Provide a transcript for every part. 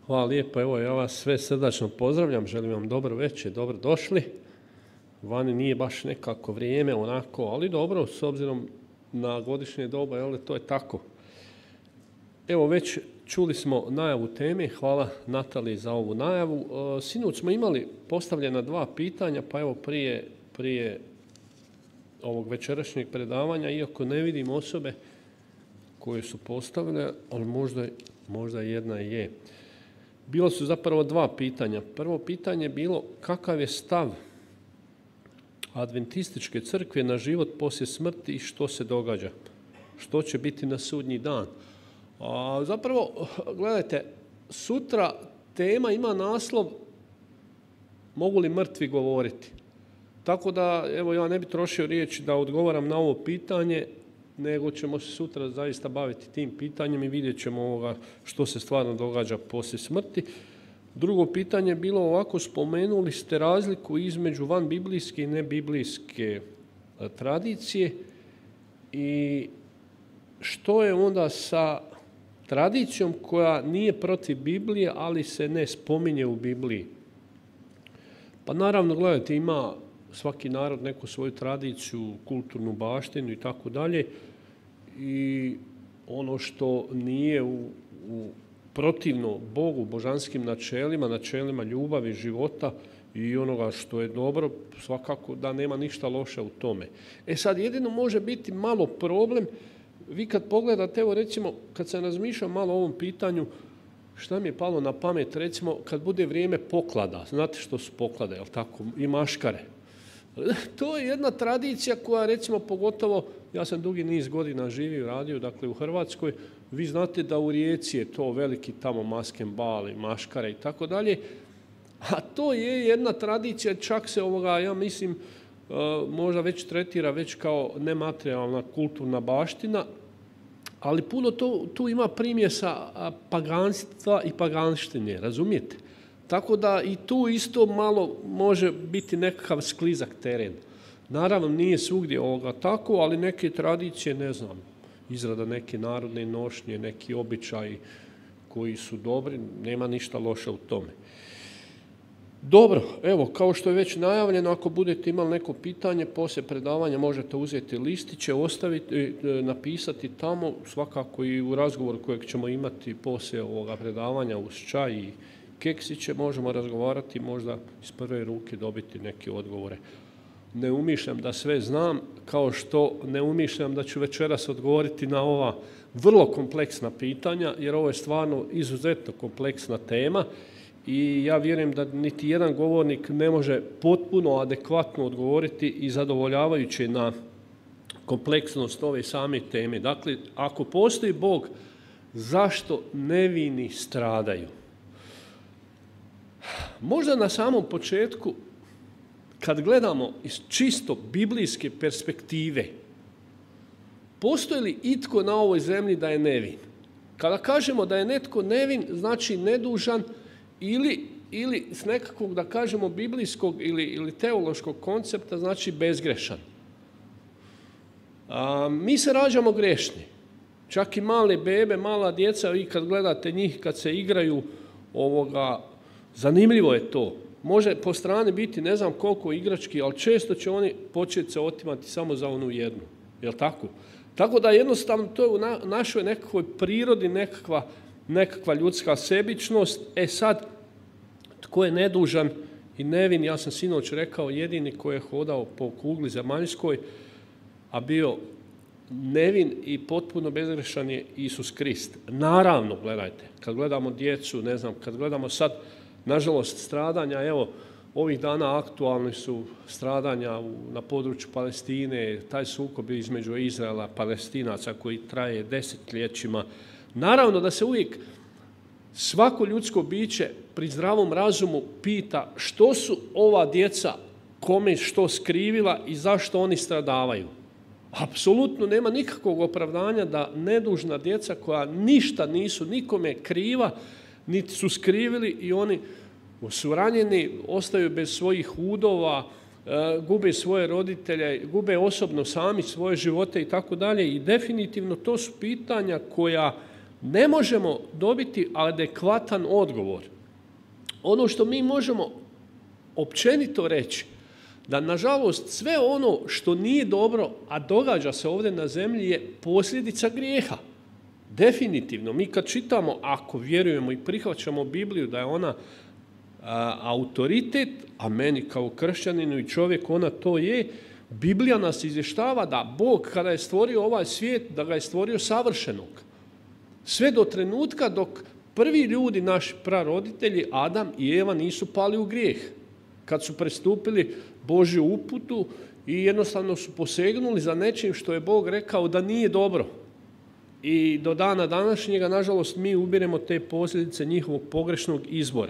Hvala lijepo, evo ja vas sve srdačno pozdravljam, želim vam dobro večer, dobro došli. Vani nije baš nekako vrijeme onako, ali dobro, s obzirom na godišnje doba, jel, to je tako. Evo već čuli smo najavu teme, hvala Nataliji za ovu najavu. Sinoć smo imali postavljena 2 pitanja, pa evo prije ovog večerašnjeg predavanja, iako ne vidim osobe koje su postavile, ali možda jedna je. Bilo su zapravo 2 pitanja. Prvo pitanje je bilo kakav je stav Adventističke crkve na život poslije smrti i što se događa, što će biti na sudnji dan. Zapravo, gledajte, sutra tema ima naslov mogu li mrtvi govoriti. Tako da, evo ja ne bih trošio riječi da odgovaram na ovo pitanje, nego ćemo se sutra zaista baviti tim pitanjem i vidjet ćemo što se stvarno događa poslije smrti. Drugo pitanje je bilo ovako, spomenuli ste razliku između vanbiblijske i nebiblijske tradicije i što je onda sa tradicijom koja nije protiv Biblije, ali se ne spominje u Bibliji. Pa naravno, gledajte, ima svaki narod neku svoju tradiciju, kulturnu baštinu i tako dalje. I ono što nije protivno Bogu, božanskim načelima ljubavi, života i onoga što je dobro, svakako da nema ništa loše u tome. Sad jedino može biti malo problem, vi kad pogledate, evo recimo, kad sam razmišljao malo o ovom pitanju, šta mi je palo na pamet, recimo, kad bude vrijeme poklada, znate što su poklade, jel tako, i maškare. To je jedna tradicija koja, recimo, pogotovo, ja sam dugi niz godina živio i radio, dakle, u Hrvatskoj, vi znate da u Rijeci je to veliki tamo maskenbal i maškare i tako dalje, a to je jedna tradicija, čak se ja mislim, možda već tretira već kao nematerijalna kulturna baština, ali puno tu ima primjesa paganstva i paganštine, razumijete? Tako da i tu isto malo može biti nekakav sklizak teren. Naravno, nije svugdje tako, ali neke tradicije, ne znam, izrada neke narodne nošnje, neki običaji koji su dobri, nema ništa loše u tome. Dobro, evo, kao što je već najavljeno, ako budete imali neko pitanje, poslije predavanja možete uzeti listiće, ostaviti, napisati tamo, svakako i u razgovoru kojeg ćemo imati poslije ovoga predavanja uz čaj i keksiće, možemo razgovarati, možda iz prve ruke dobiti neke odgovore. Ne umišljam da sve znam, kao što ne umišljam da ću večeras odgovoriti na ova vrlo kompleksna pitanja, jer ovo je stvarno izuzetno kompleksna tema i ja vjerujem da niti jedan govornik ne može potpuno adekvatno odgovoriti i zadovoljavajuće na kompleksnost ove same teme. Dakle, ako postoji Bog, zašto nevini stradaju? Možda na samom početku, kad gledamo iz čisto biblijske perspektive, postoji li itko na ovoj zemlji da je nevin? Kada kažemo da je netko nevin, znači nedužan ili s nekakvog, da kažemo, biblijskog ili teološkog koncepta, znači bezgrešan. Mi se rađamo grešni. Čak i male bebe, mala djeca, vi kad gledate njih, kad se igraju zanimljivo je to. Može po strani biti ne znam koliko igrački, ali često će oni početi se otimati samo za onu jednu. Jel tako? Tako da jednostavno to je u našoj nekakvoj prirodi nekakva ljudska sebičnost. Sad, tko je nedužan i nevin, ja sam sinoć rekao, jedini koji je hodao po kugli zemaljskoj, a bio nevin i potpuno bezgrešan je Isus Krist. Naravno, gledajte, kad gledamo djecu, ne znam, kad gledamo sad, nažalost, stradanja, evo, ovih dana aktualni su stradanja na području Palestine, taj sukob između Izraela i Palestinaca koji traje desetljećima. Naravno da se uvijek svako ljudsko biće pri zdravom razumu pita što su ova djeca kome što skrivila i zašto oni stradavaju. Apsolutno nema nikakvog opravdanja da nedužna djeca koja ništa nisu nikome kriva, niti su skrivili i oni su ranjeni, ostaju bez svojih udova, gube svoje roditelje, gube osobno sami svoje živote i tako dalje. I definitivno to su pitanja koja ne možemo dobiti adekvatan odgovor. Ono što mi možemo općenito reći, da nažalost sve ono što nije dobro, a događa se ovdje na zemlji, je posljedica grijeha. Definitivno, mi kad čitamo, ako vjerujemo i prihvaćamo Bibliju da je ona autoritet, a meni kao kršćaninu i čovjek ona to je, Biblija nas izvještava da Bog kada je stvorio ovaj svijet, da ga je stvorio savršenog. Sve do trenutka dok prvi ljudi, naši praroditelji, Adam i Eva, nisu pali u grijeh. Kad su prestupili Božju uputu i jednostavno su posegnuli za nečim što je Bog rekao da nije dobro. I do dana današnjega, nažalost, mi ubiremo te posljedice njihovog pogrešnog izbora.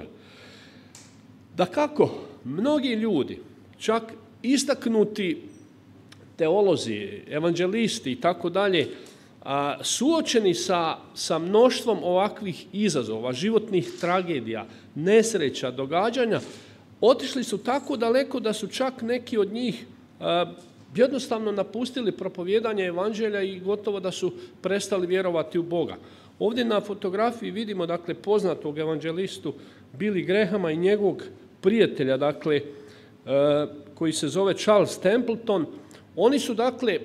Dakako, mnogi ljudi, čak istaknuti teolozi, evanđelisti i tako dalje, suočeni sa mnoštvom ovakvih izazova, životnih tragedija, nesreća, događanja, otišli su tako daleko da su čak neki od njih jednostavno napustili propovijedanje evanđelja i gotovo da su prestali vjerovati u Boga. Ovdje na fotografiji vidimo, dakle, poznatog evanđelistu Billy Grahama i njegovog prijatelja, dakle, koji se zove Charles Templeton. Oni su, dakle,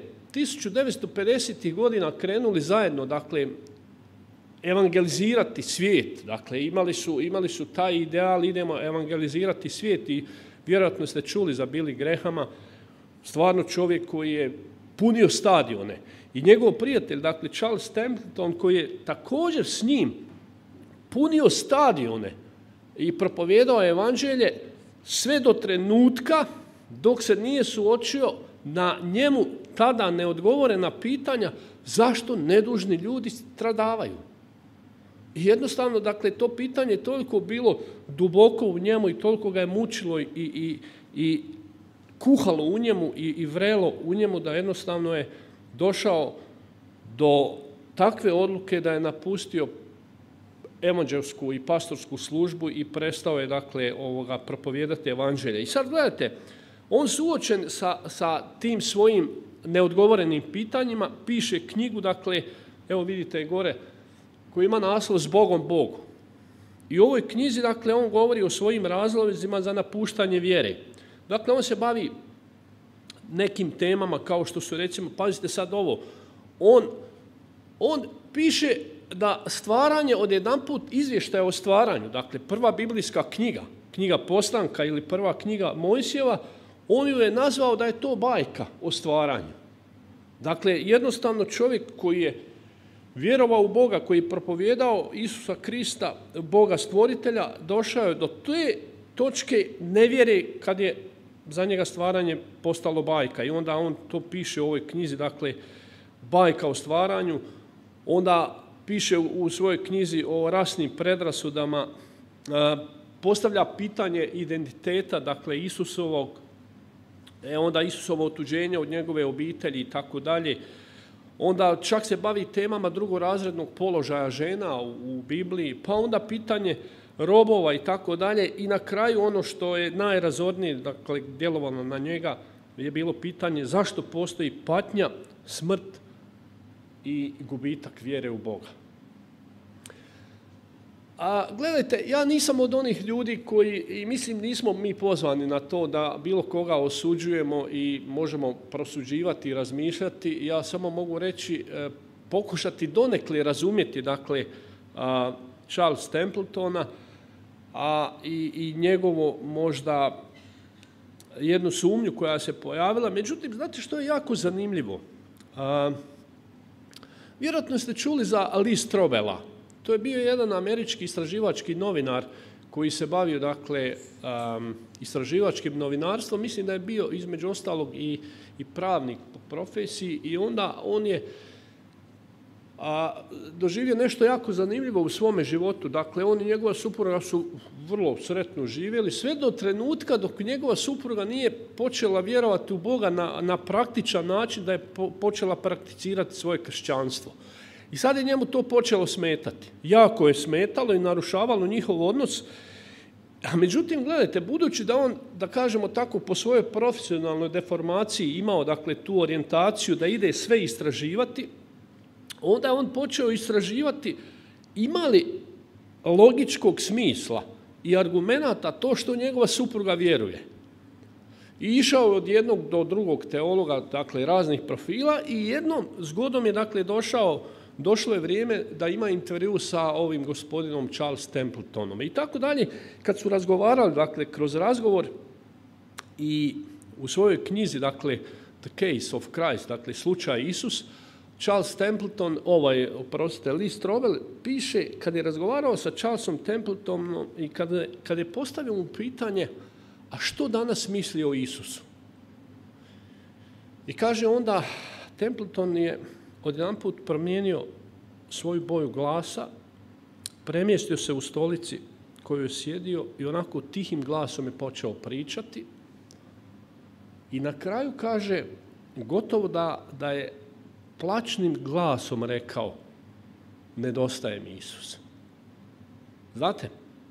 1950. godina krenuli zajedno, dakle, evangelizirati svijet. Dakle, imali su taj ideal, idemo evangelizirati svijet, i vjerojatno ste čuli za Billy Grahama, stvarno čovjek koji je punio stadione. I njegov prijatelj, dakle, Charles Templeton, koji je također s njim punio stadione i propovijedao evanđelje sve do trenutka dok se nije suočio na njemu tada neodgovorena pitanja zašto nedužni ljudi stradavaju. I jednostavno, dakle, to pitanje je toliko bilo duboko u njemu i toliko ga je mučilo i kuhalo u njemu i vrelo u njemu, da jednostavno je došao do takve odluke da je napustio evanđelsku i pastorsku službu i prestao je, dakle, propovijedati evanđelje. I sad gledajte, on suočen sa tim svojim neodgovorenim pitanjima piše knjigu, dakle, evo vidite gore, koji ima naslov Zbogom Bogu. I u ovoj knjizi, dakle, on govori o svojim razlozima za napuštanje vjere. Dakle, on se bavi nekim temama kao što su, recimo, pazite sad ovo, on piše da stvaranje odjedanput izvještaja o stvaranju, dakle, prva biblijska knjiga, knjiga Postanka ili prva knjiga Mojsijeva, on ju je nazvao da je to bajka o stvaranju. Dakle, jednostavno čovjek koji je vjerovao u Boga, koji je propovijedao Isusa Krista, Boga stvoritelja, došao je do te točke nevjere kad je za njega stvaranje postalo bajka. I onda on to piše u ovoj knjizi, dakle, bajka o stvaranju. Onda piše u svojoj knjizi o rasnim predrasudama, postavlja pitanje identiteta, dakle, Isusovog, onda Isusovo otuđenje od njegove obitelji i tako dalje. Onda čak se bavi temama drugorazrednog položaja žena u Bibliji, pa onda pitanje robova i tako dalje. I na kraju ono što je najrazornije, dakle, djelovalo na njega, je bilo pitanje zašto postoji patnja, smrt i gubitak vjere u Boga. A gledajte, ja nisam od onih ljudi koji, i mislim nismo mi pozvani na to da bilo koga osuđujemo i možemo prosuđivati i razmišljati. Ja samo mogu reći, pokušati donekle razumjeti, dakle, Charles Templetona, a i njegovo možda jednu sumnju koja se pojavila. Međutim, znate što je jako zanimljivo? Vjerojatno ste čuli za Lee Strobela. To je bio jedan američki istraživački novinar koji se bavio, dakle, istraživačkim novinarstvom. Mislim da je bio između ostalog i pravnik po profesiji, i onda on je doživio nešto jako zanimljivo u svome životu. Dakle, on i njegova supruga su vrlo sretno živjeli sve do trenutka dok njegova supruga nije počela vjerovati u Boga na praktičan način, da je počela prakticirati svoje kršćanstvo. I sad je njemu to počelo smetati. Jako je smetalo i narušavalo njihov odnos. A međutim, gledajte, budući da on, da kažemo tako, po svojoj profesionalnoj deformaciji imao, dakle, tu orijentaciju da ide sve istraživati, onda je on počeo istraživati ima li logičkog smisla i argumenata to što njegova supruga vjeruje. I išao je od jednog do drugog teologa, dakle raznih profila, i jednom zgodom je dakle došlo je vrijeme da ima intervju sa ovim gospodinom Charles Templetonom. I tako dalje, kad su razgovarali, dakle kroz razgovor i u svojoj knjizi, dakle The Case of Christ, dakle slučaj Isus, Charles Templeton, Lee Strobel, piše kad je razgovarao sa Charlesom Templetonom i kad je postavio mu pitanje, a što danas misli o Isusu? I kaže onda, Templeton je odjedanput promijenio svoju boju glasa, premjestio se u stolici koju je sjedio i onako tihim glasom je počeo pričati. I na kraju kaže, gotovo da je plačnim glasom rekao, nedostaje mi Isus. Znate,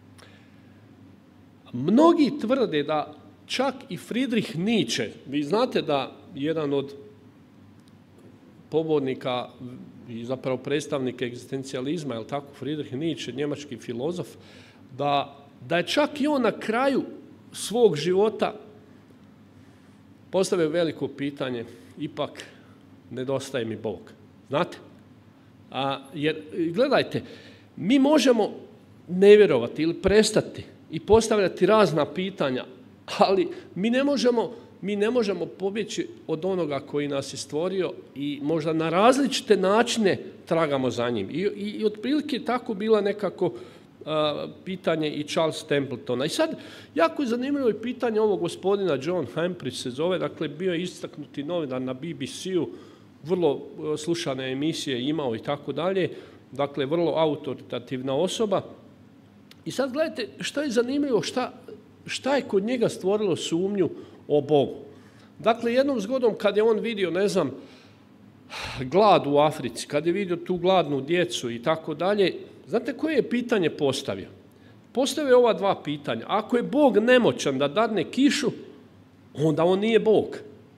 mnogi tvrde da čak i Friedrich Nietzsche, vi znate da jedan od pobornika i zapravo predstavnik egzistencijalizma, je li tako, Friedrich Nietzsche, njemački filozof, da je čak i on na kraju svog života postavio veliko pitanje, ipak nedostaje mi Bog. Znate? Jer, gledajte, mi možemo ne vjerovati ili prestati i postavljati razna pitanja, ali mi ne možemo pobjeći od onoga koji nas je stvorio i možda na različite načine tragamo za njim. I otprilike tako bila nekako pitanje i Charles Templetona. I sad, jako je zanimljivo i pitanje ovog gospodina John Humphrey se zove, dakle bio je istaknuti novinar na BBC-u, vrlo slušane emisije imao i tako dalje, dakle vrlo autoritativna osoba. I sad gledajte što je zanimljivo, šta je kod njega stvorilo sumnju o Bogu. Dakle, jednom zgodom kad je on vidio, glad u Africi, kad je vidio tu gladnu djecu i tako dalje, znate koje je pitanje postavio? Postavio je ova dva pitanja. Ako je Bog nemoćan da dadne kišu, onda on nije Bog.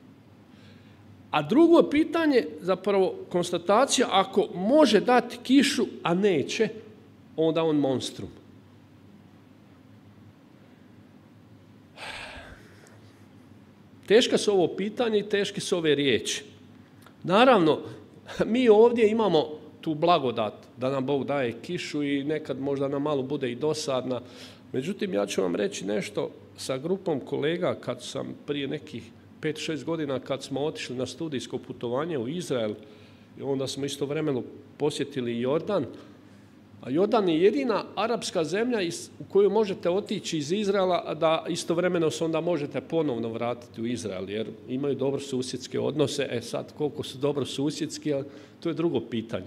A drugo pitanje, zapravo konstatacija, ako može dati kišu, a neće, onda on monstrum. Teška su ovo pitanje i teške su ove riječi. Naravno, mi ovdje imamo tu blagodat da nam Bog daje kišu i nekad možda nam malo bude i dosadna. Međutim, ja ću vam reći nešto sa grupom kolega kad sam prije nekih 5-6 godina kad smo otišli na studijsko putovanje u Izrael i onda smo istovremeno posjetili Jordan. A Jordan je jedina arapska zemlja u koju možete otići iz Izraela, a da istovremeno se onda možete ponovno vratiti u Izrael, jer imaju dobrosusjedske odnose. Sad, koliko su dobrosusjedski, to je drugo pitanje.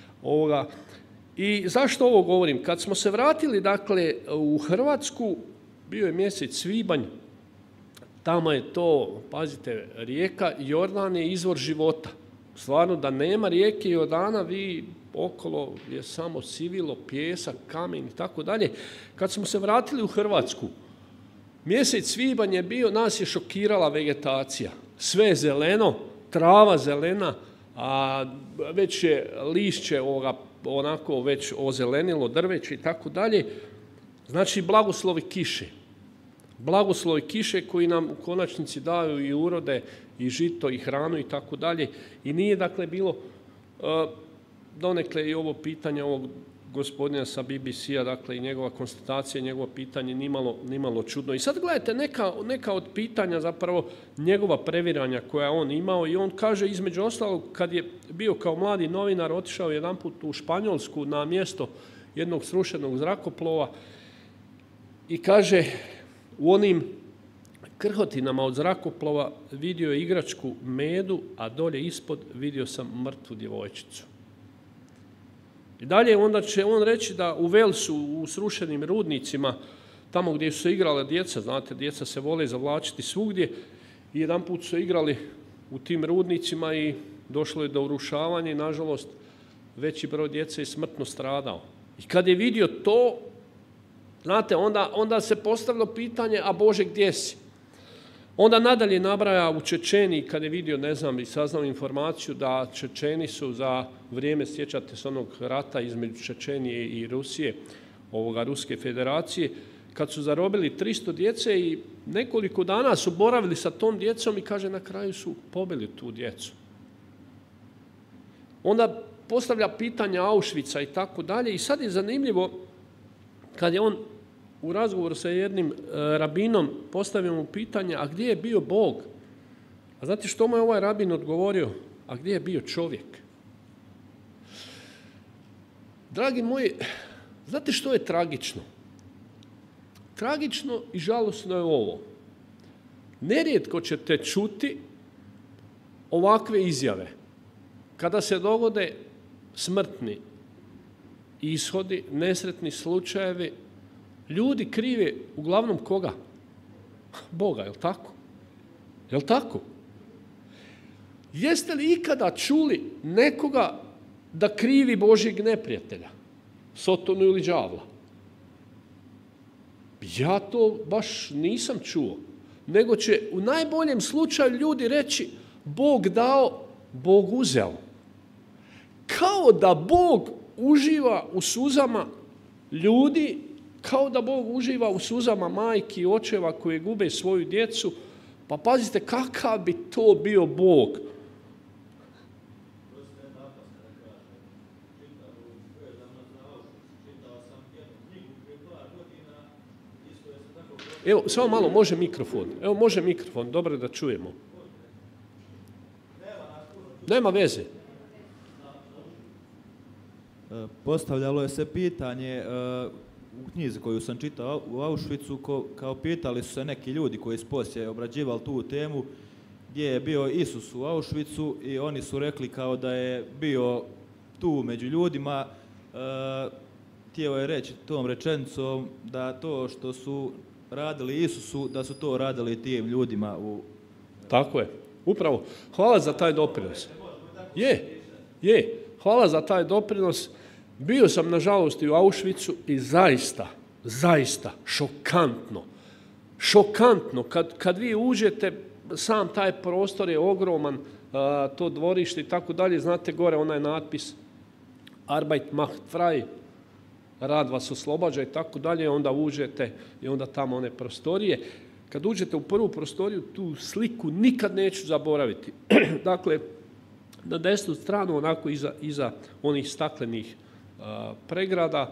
I zašto ovo govorim? Kad smo se vratili, dakle, u Hrvatsku, bio je mjesec svibanj, tamo je to, pazite, rijeka Jordan je izvor života. Stvarno, da nema rijeke Jordana, vi okolo je samo sivilo, pijesak, kamen i tako dalje. Kad smo se vratili u Hrvatsku, mjesec svibanj je bio, nas je šokirala vegetacija. Sve je zeleno, trava zelena, a već je lišće onako već ozelenilo, drveće i tako dalje. Znači, blagoslovi kiše. Blagoslovi kiše koji nam u konačnici daju i urode, i žito, i hranu i tako dalje. I nije, dakle, bilo donekle i ovo pitanje ovog gospodina sa BBC-a, dakle, i njegova konstatacija, njegovo pitanje nimalo čudno. I sad gledajte, neka od pitanja, zapravo, njegova previranja koja on imao, i on kaže, između ostalog, kad je bio kao mladi novinar, otišao jedanput u Španjolsku na mjesto jednog srušenog zrakoplova i kaže, u onim krhotinama od zrakoplova vidio je igračku medu, a dolje ispod vidio sam mrtvu djevojčicu. I dalje onda će on reći da u Walesu, u srušenim rudnicima, tamo gdje su se igrala djeca, znate, djeca se vole zavlačiti svugdje, i jedanput su igrali u tim rudnicima i došlo je do urušavanja i, nažalost, veći broj djece je smrtno stradao. I kad je vidio to, znate, onda se postavilo pitanje, a Bože, gdje si? Onda nadalje nabraja u Čečeniji, kad je vidio, ne znam, i saznao informaciju da Čečeni su za vrijeme, sjećate se onog rata između Čečenije i Rusije, Ruske federacije, kad su zarobili 300 djece i nekoliko dana su boravili sa tom djecom i kaže na kraju su pobili tu djecu. Onda postavlja pitanja Auschwitza i tako dalje i sad je zanimljivo kad je on u razgovoru sa jednim rabinom postavio mu pitanje, a gdje je bio Bog? A znate što mu je ovaj rabin odgovorio? A gdje je bio čovjek? Dragi moji, znate što je tragično? Tragično i žalosno je ovo. Nerijetko ćete čuti ovakve izjave. Kada se dogode smrtni ishodi, nesretni slučajevi, ljudi krive uglavnom koga? Boga, jel tako? Jel tako? Jeste li ikada čuli nekoga da krivi Božjeg neprijatelja? Sotonu ili đavla? Ja to baš nisam čuo. Nego će u najboljem slučaju ljudi reći Bog dao, Bog uzeo. Kao da Bog uživa u suzama ljudi, kao da Bog uživa u suzama majki i očeva koji gube svoju djecu. Pa pazite, kakav bi to bio Bog? Evo, samo malo, može mikrofon. Evo, može mikrofon, dobro da čujemo. Nema veze. Postavljalo je se pitanje u knjizi koju sam čitao u Auschwitzu, kao pitali su se neki ljudi koji su poslije obrađivali tu temu, gdje je bio Isus u Auschwitzu i oni su rekli kao da je bio tu među ljudima, htio je reći tom rečenicom da to što su radili Isusu, da su to radili tim ljudima Tako je, upravo. Hvala za taj doprinos. Je. Hvala za taj doprinos. Bio sam, nažalost, i u Auschwitzu i zaista šokantno. Kad vi uđete, sam taj prostor je ogroman, to dvorište i tako dalje, znate gore onaj natpis Arbeit macht frei, rad vas oslobađa i tako dalje, onda uđete i onda tamo one prostorije. Kad uđete u prvu prostoriju, tu sliku nikad neću zaboraviti. Dakle, na desnu stranu, onako iza onih staklenih pregrada,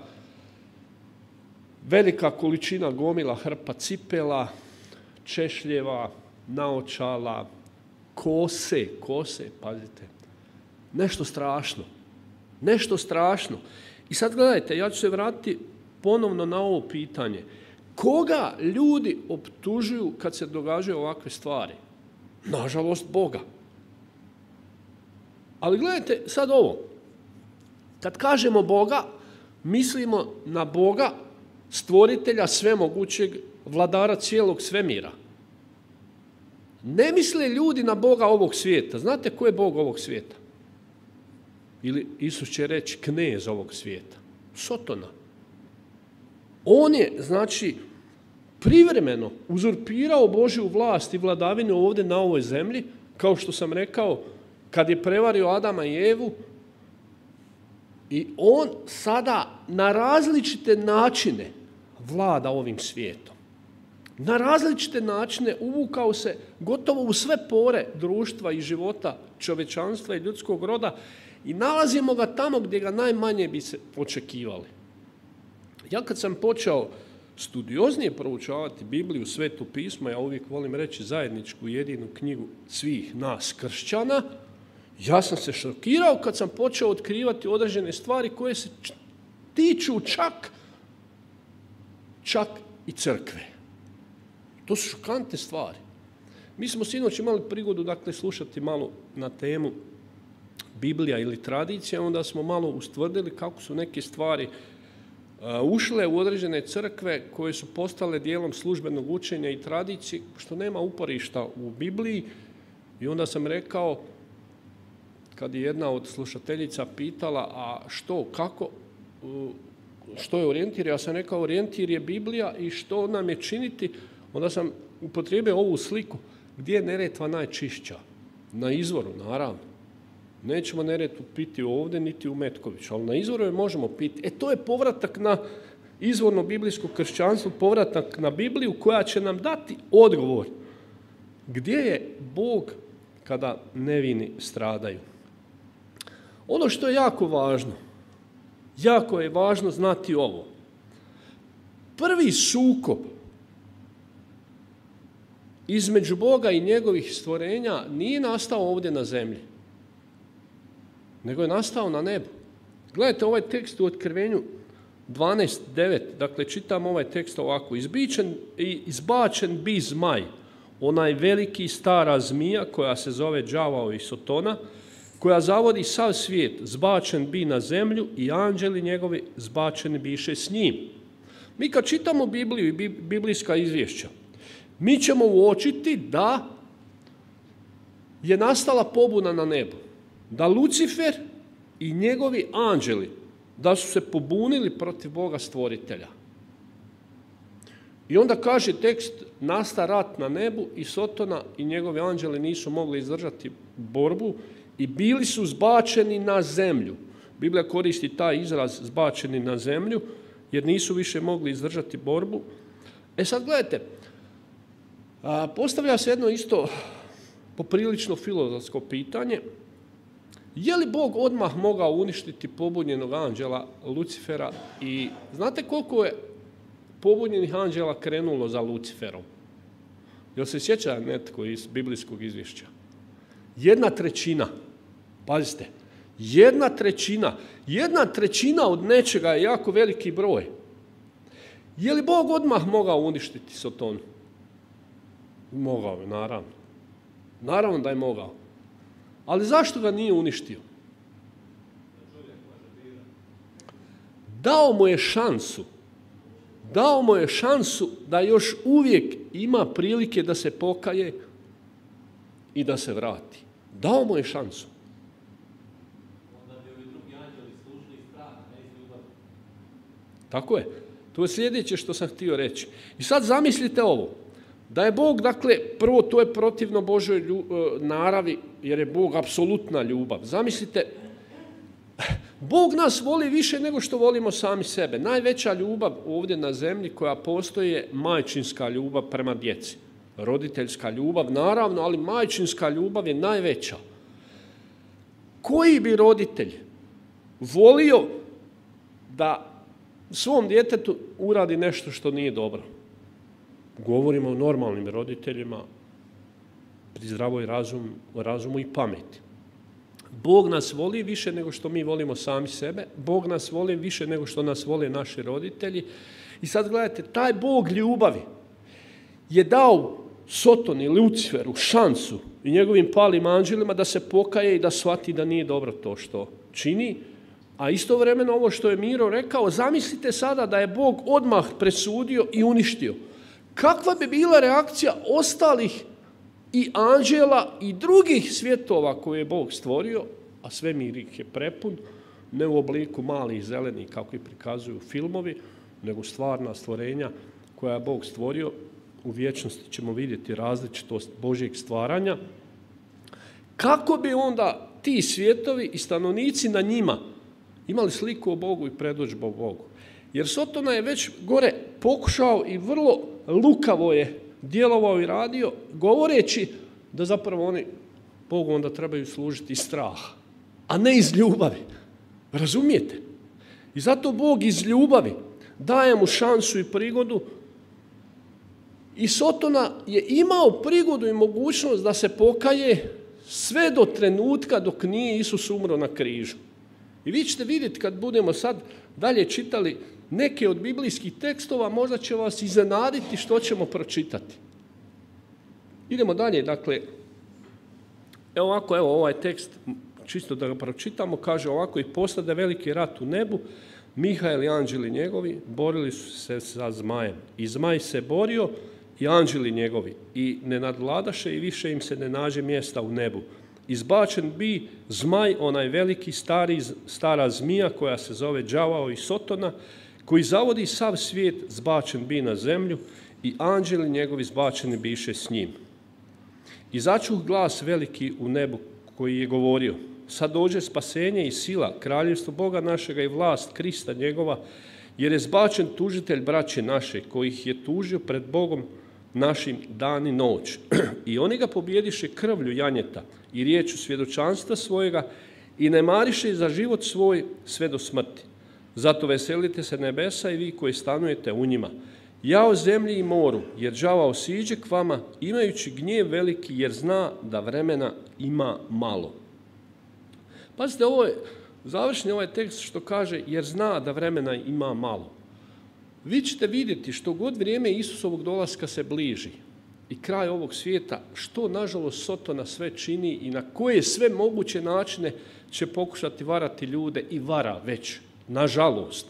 velika količina gomila, hrpa cipela, češljeva, naočala, kose, pazite. Nešto strašno. I sad gledajte, ja ću se vratiti ponovno na ovo pitanje. Koga ljudi optužuju kad se događaju ovakve stvari? Nažalost, Boga. Ali gledajte sad ovo. Kad kažemo Boga, mislimo na Boga, stvoritelja svemogućeg, vladara cijelog svemira. Ne misle ljudi na Boga ovog svijeta. Znate ko je Bog ovog svijeta? Ili Isus će reći knez ovog svijeta. Sotona. On je, znači, privremeno uzurpirao Božju vlast i vladavinu ovdje na ovoj zemlji, kao što sam rekao, kad je prevario Adama i Evu, i on sada na različite načine vlada ovim svijetom. Na različite načine uvukao se gotovo u sve pore društva i života čovječanstva i ljudskog roda i nalazimo ga tamo gdje ga najmanje bi se očekivali. Ja kad sam počeo studioznije proučavati Bibliju, Sveto pismo, ja uvijek volim reći zajedničku jedinu knjigu svih nas kršćana, ja sam se šokirao kad sam počeo otkrivati određene stvari koje se tiču čak i crkve. To su šokantne stvari. Mi smo sinoć imali prigodu, dakle, slušati malo na temu Biblija ili tradicija, onda smo malo ustvrdili kako su neke stvari ušle u određene crkve koje su postale dijelom službenog učenja i tradicije, što nema uporišta u Bibliji. I onda sam rekao, kad je jedna od slušateljica pitala, a što, kako, što je orijentir, ja sam rekao, orijentir je Biblija i što nam je činiti, onda sam upotrijebio ovu sliku. Gdje je Neretva najčišća? Na izvoru, naravno. Nećemo Neretvu piti ovdje, niti u Metkoviću, ali na izvoru je možemo piti. To je povratak na izvorno biblijsko kršćanstvo, povratak na Bibliju koja će nam dati odgovor. Gdje je Bog kada nevini stradaju? Ono što je jako je važno znati ovo. Prvi sukob između Boga i njegovih stvorenja nije nastao ovdje na zemlji, nego je nastao na nebu. Gledajte ovaj tekst u Otkrivenju 12.9. Dakle, čitam ovaj tekst ovako. Izbačen bi zmaj, onaj veliki stara zmija koja se zove đavao i Sotona, koja zavodi sav svijet, zbačen bi na zemlju i anđeli njegovi zbačeni biše s njim. Mi kad čitamo Bibliju i biblijska izvješća, mi ćemo uočiti da je nastala pobuna na nebu. Da Lucifer i njegovi anđeli, da su se pobunili protiv Boga stvoritelja. I onda kaže tekst, nasta rat na nebu i Sotona i njegovi anđeli nisu mogli izdržati borbu i bili su zbačeni na zemlju. Biblija koristi taj izraz zbačeni na zemlju, jer nisu više mogli izdržati borbu. Sad gledajte, postavlja se jedno isto poprilično filozofsko pitanje. Je li Bog odmah mogao uništiti pobunjenog anđela Lucifera? I znate koliko je pobunjenih anđela krenulo za Luciferom? Jel se sjeća netko iz biblijskog izvješća? 1/3. Pazite, 1/3. 1/3 od nečega je jako veliki broj. Je li Bog odmah mogao uništiti Sotonu? Mogao je, naravno. Naravno da je mogao. Ali zašto ga nije uništio? Dao mu je šansu. Dao mu je šansu da još uvijek ima prilike da se pokaje i da se vrati. Dao mu je šansu. Onda bi ovi drugi anđeli služili iz straha, ne iz ljubavi. Tako je. To je sljedeće što sam htio reći. I sad zamislite ovo. Da je Bog, dakle, prvo to je protivno Božoj naravi, jer je Bog apsolutna ljubav. Zamislite, Bog nas voli više nego što volimo sami sebe. Najveća ljubav ovdje na zemlji koja postoji je majčinska ljubav prema djeci. Roditeljska ljubav, naravno, ali majčinska ljubav je najveća. Koji bi roditelj volio da svom djetetu uradi nešto što nije dobro? Govorimo o normalnim roditeljima, pri zdravoj razumu i pameti. Bog nas voli više nego što mi volimo sami sebe. Bog nas voli više nego što nas vole naši roditelji. I sad gledajte, taj Bog ljubavi je dao Sotoni, Luciferu šansu i njegovim palim anđelima da se pokaje i da shvati da nije dobro to što čini. A istovremeno ovo što je Miro rekao, zamislite sada da je Bog odmah presudio i uništio. Kakva bi bila reakcija ostalih i anđela i drugih svjetova koje je Bog stvorio, a svemir ih je prepun, ne u obliku malih zelenih kako ih prikazuju filmovi, nego stvarna stvorenja koja je Bog stvorio. U vječnosti ćemo vidjeti različitost Božjeg stvaranja. Kako bi onda ti svjetovi i stanovnici na njima imali sliku o Bogu i predodžbu o Bogu? Jer Sotona je već gore pokušao i vrlo lukavo je djelovao i radio, govoreći da zapravo oni Bogu onda trebaju služiti iz straha, a ne iz ljubavi. Razumijete? I zato Bog iz ljubavi daje mu šansu i prigodu. I Sotona je imao prigodu i mogućnost da se pokaje sve do trenutka dok nije Isus umro na križu. I vi ćete vidjeti kad budemo sad dalje čitali neke od biblijskih tekstova, možda će vas iznenaditi što ćemo pročitati. Idemo dalje, dakle, evo ovaj tekst, čisto da ga pročitamo, kaže ovako: i postade veliki rat u nebu, Mihael i anđeli njegovi borili su se sa zmajem. I zmaj se borio i anđeli njegovi i ne nadvladaše i više im se ne nađe mjesta u nebu. Izbačen bi zmaj, onaj veliki stara zmija koja se zove đavao i Sotona, koji zavodi sav svijet, zbačen bi na zemlju i anđeli njegovi zbačeni biše s njim. I začuh glas veliki u nebu koji je govorio: sad dođe spasenje i sila, kraljevstvo Boga našega i vlast Krista njegova, jer je zbačen tužitelj braće naše, koji ih je tužio pred Bogom našim dan i noć. I oni ga pobjediše krvlju janjeta i riječu svjedočanstva svojega i ne mariše za život svoj sve do smrti. Zato veselite se nebesa i vi koji stanujete u njima. Jao zemlji i moru, jer đavao siđe k vama, imajući gnjev veliki, jer zna da vremena ima malo. Pazite, ovo je završni ovaj tekst što kaže, jer zna da vremena ima malo. Vi ćete vidjeti što god vrijeme Isusovog dolaska se bliži i kraj ovog svijeta, što nažalost Sotona sve čini i na koje sve moguće načine će pokušati varati ljude i vara već, nažalost.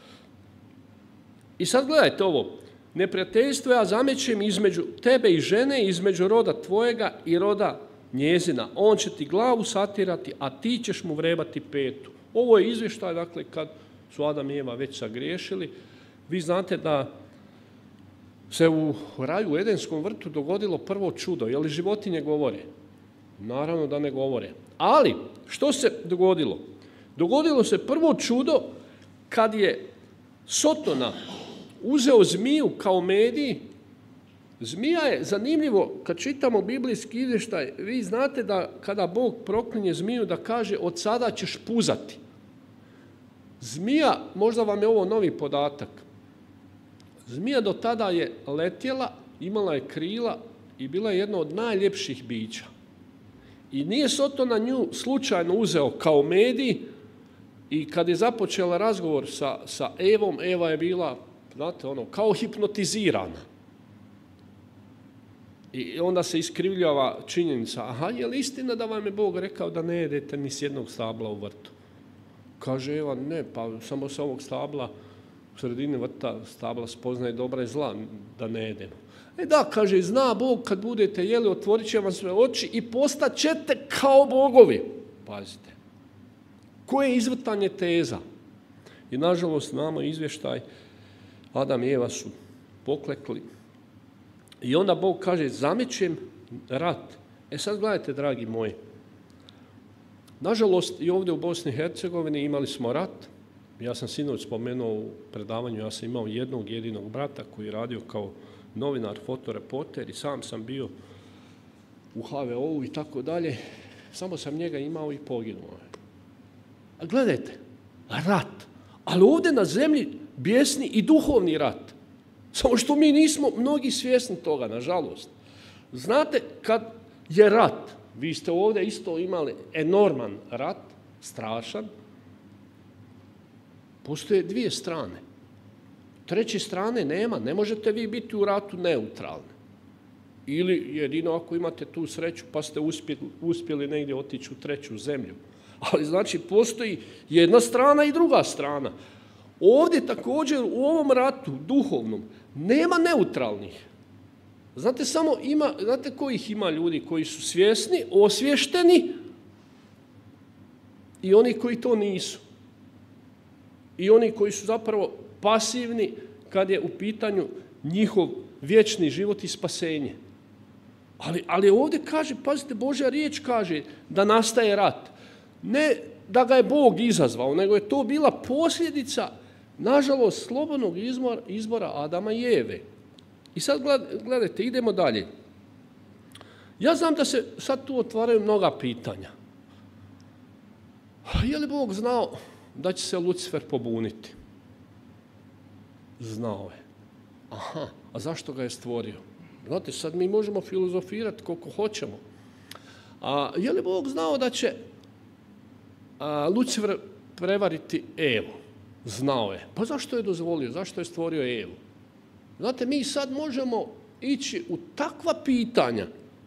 I sad gledajte ovo, neprijateljstvo ja zamećem između tebe i žene, između roda tvojega i roda njezina. On će ti glavu satirati, a ti ćeš mu vrebati petu. Ovo je izvještaj, dakle, kad su Adam i Eva već sagriješili. Vi znate da se u raju u Edenskom vrtu dogodilo prvo čudo. Je li životinje govore? Naravno da ne govore. Ali, što se dogodilo? Dogodilo se prvo čudo kad je Sotona uzeo zmiju kao medij. Zmija je zanimljivo, kad čitamo biblijski izvještaj, vi znate da kada Bog proklinje zmiju da kaže od sada ćeš puzati. Zmija, možda vam je ovo novi podatak, zmija do tada je letjela, imala je krila i bila je jedna od najljepših bića. I nije Sotona nju slučajno uzeo kao medij i kad je započela razgovor sa Evom, Eva je bila, znate, kao hipnotizirana. I onda se iskrivljava činjenica, je li istina da vam je Bog rekao da ne jedete ni s jednog stabla u vrtu? Kaže Eva, ne, pa samo sa ovog stabla, u sredini vrta stabla spoznaje dobra i zla, da ne jedemo. Da, kaže, zna Bog kad budete jeli, otvorit će vam sve oči i postat ćete kao bogovi. Pazite, koje je izvrtanje teza? I nažalost, znamo izvještaj, Adam i Eva su poklekli. I onda Bog kaže, zamećem rat. Sad gledajte, dragi moji, nažalost i ovdje u Bosni i Hercegovini imali smo rat. Ja sam sinoć spomenuo u predavanju, ja sam imao jednog jedinog brata koji je radio kao novinar, fotoreporter i sam sam bio u HVO-u i tako dalje. Samo sam njega imao i poginuo. A gledajte, rat. Ali ovdje na zemlji bijesni i duhovni rat. Samo što mi nismo mnogi svjesni toga, nažalost. Znate, kad je rat, vi ste ovdje isto imali enorman rat, strašan, postoje dvije strane. Treće strane nema, ne možete vi biti u ratu neutralni. Ili jedino ako imate tu sreću pa ste uspjeli negdje otići u treću zemlju. Ali znači postoji jedna strana i druga strana. Ovdje također u ovom ratu duhovnom nema neutralnih. Znate kojih ima ljudi koji su svjesni, osvješteni i oni koji to nisu. I oni koji su zapravo pasivni kad je u pitanju njihov vječni život i spasenje. Ali ovdje kaže, pazite, Božja riječ kaže da nastaje rat. Ne da ga je Bog izazvao, nego je to bila posljedica, nažalost, slobodnog izbora Adama i Eve. I sad gledajte, idemo dalje. Ja znam da se sad tu otvaraju mnoga pitanja. Je li Bog znao da će se Lucifer pobuniti? Znao je. A zašto ga je stvorio? Znate, sad mi možemo filozofirati koliko hoćemo. Je li Bog znao da će Lucifer prevariti Evu? Znao je. Pa zašto je dozvolio? Zašto je stvorio Evu? Znate, mi sad možemo ići u takva pitanja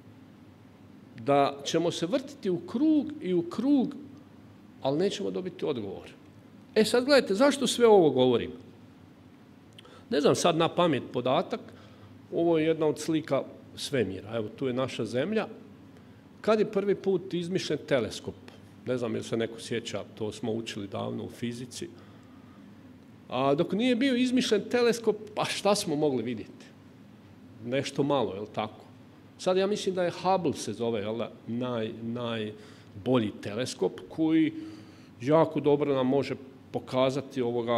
da ćemo se vrtiti u krug i u krug, ali nećemo dobiti odgovor. Sad gledajte, zašto sve ovo govorim? Ne znam sad na pamet podatak, ovo je jedna od slika svemira. Evo, tu je naša Zemlja. Kad je prvi put izmišljen teleskop? Ne znam jel se neko sjeća, to smo učili davno u fizici. A dok nije bio izmišljen teleskop, pa šta smo mogli vidjeti? Nešto malo, je li tako? Sad ja mislim da je Hubble se zove, najbolji teleskop koji jako dobro nam može pokazati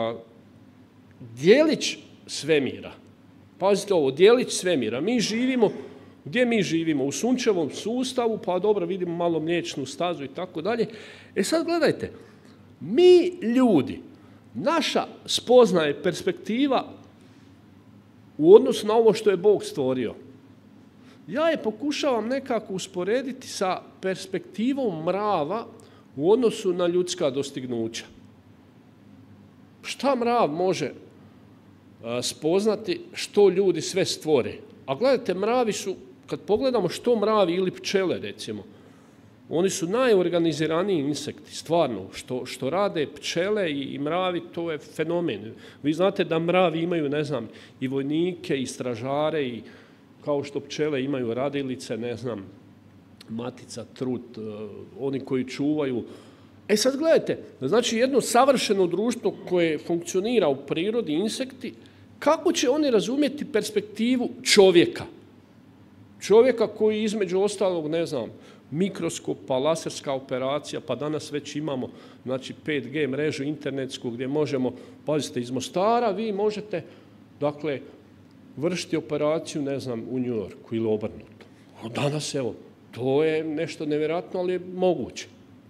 djelić svemira. Pazite ovo, djelić svemira. Mi živimo, gdje mi živimo? U sunčevom sustavu, pa dobro, vidimo malo Mliječnu stazu i tako dalje. Sad gledajte, mi ljudi, naša spoznaja i perspektiva u odnosu na ovo što je Bog stvorio, ja je pokušavam nekako usporediti sa perspektivom mrava u odnosu na ljudska dostignuća. Šta mrav može spoznati što ljudi sve stvore? A gledajte, mravi su, kad pogledamo što mravi ili pčele recimo, oni su najorganiziraniji insekti, stvarno, što rade pčele i mravi, to je fenomen. Vi znate da mravi imaju, ne znam, i vojnike, i stražare, i kao što pčele imaju radilice, ne znam, matica, trut, oni koji čuvaju. Sad gledajte, znači jedno savršeno društvo koje funkcionira u prirodi, insekti, kako će oni razumjeti perspektivu čovjeka? Čovjeka koji između ostalog, ne znam, mikroskopa, laserska operacija, pa danas već imamo, znači, 5G mrežu internetsku gdje možemo, pazite, iz Mostara vi možete, dakle, vršiti operaciju, ne znam, u New Yorku ili obrnuto. Danas, evo, to je nešto nevjerojatno, ali je moguće.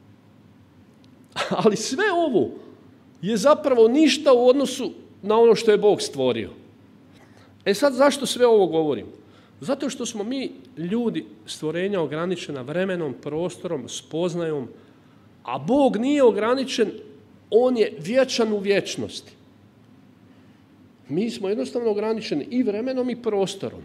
Ali sve ovo je zapravo ništa u odnosu na ono što je Bog stvorio. Sad, zašto sve ovo govorim? Zato što smo mi, ljudi, stvorenja ograničena vremenom, prostorom, spoznajom, a Bog nije ograničen, on je vječan u vječnosti. Mi smo jednostavno ograničeni i vremenom i prostorom.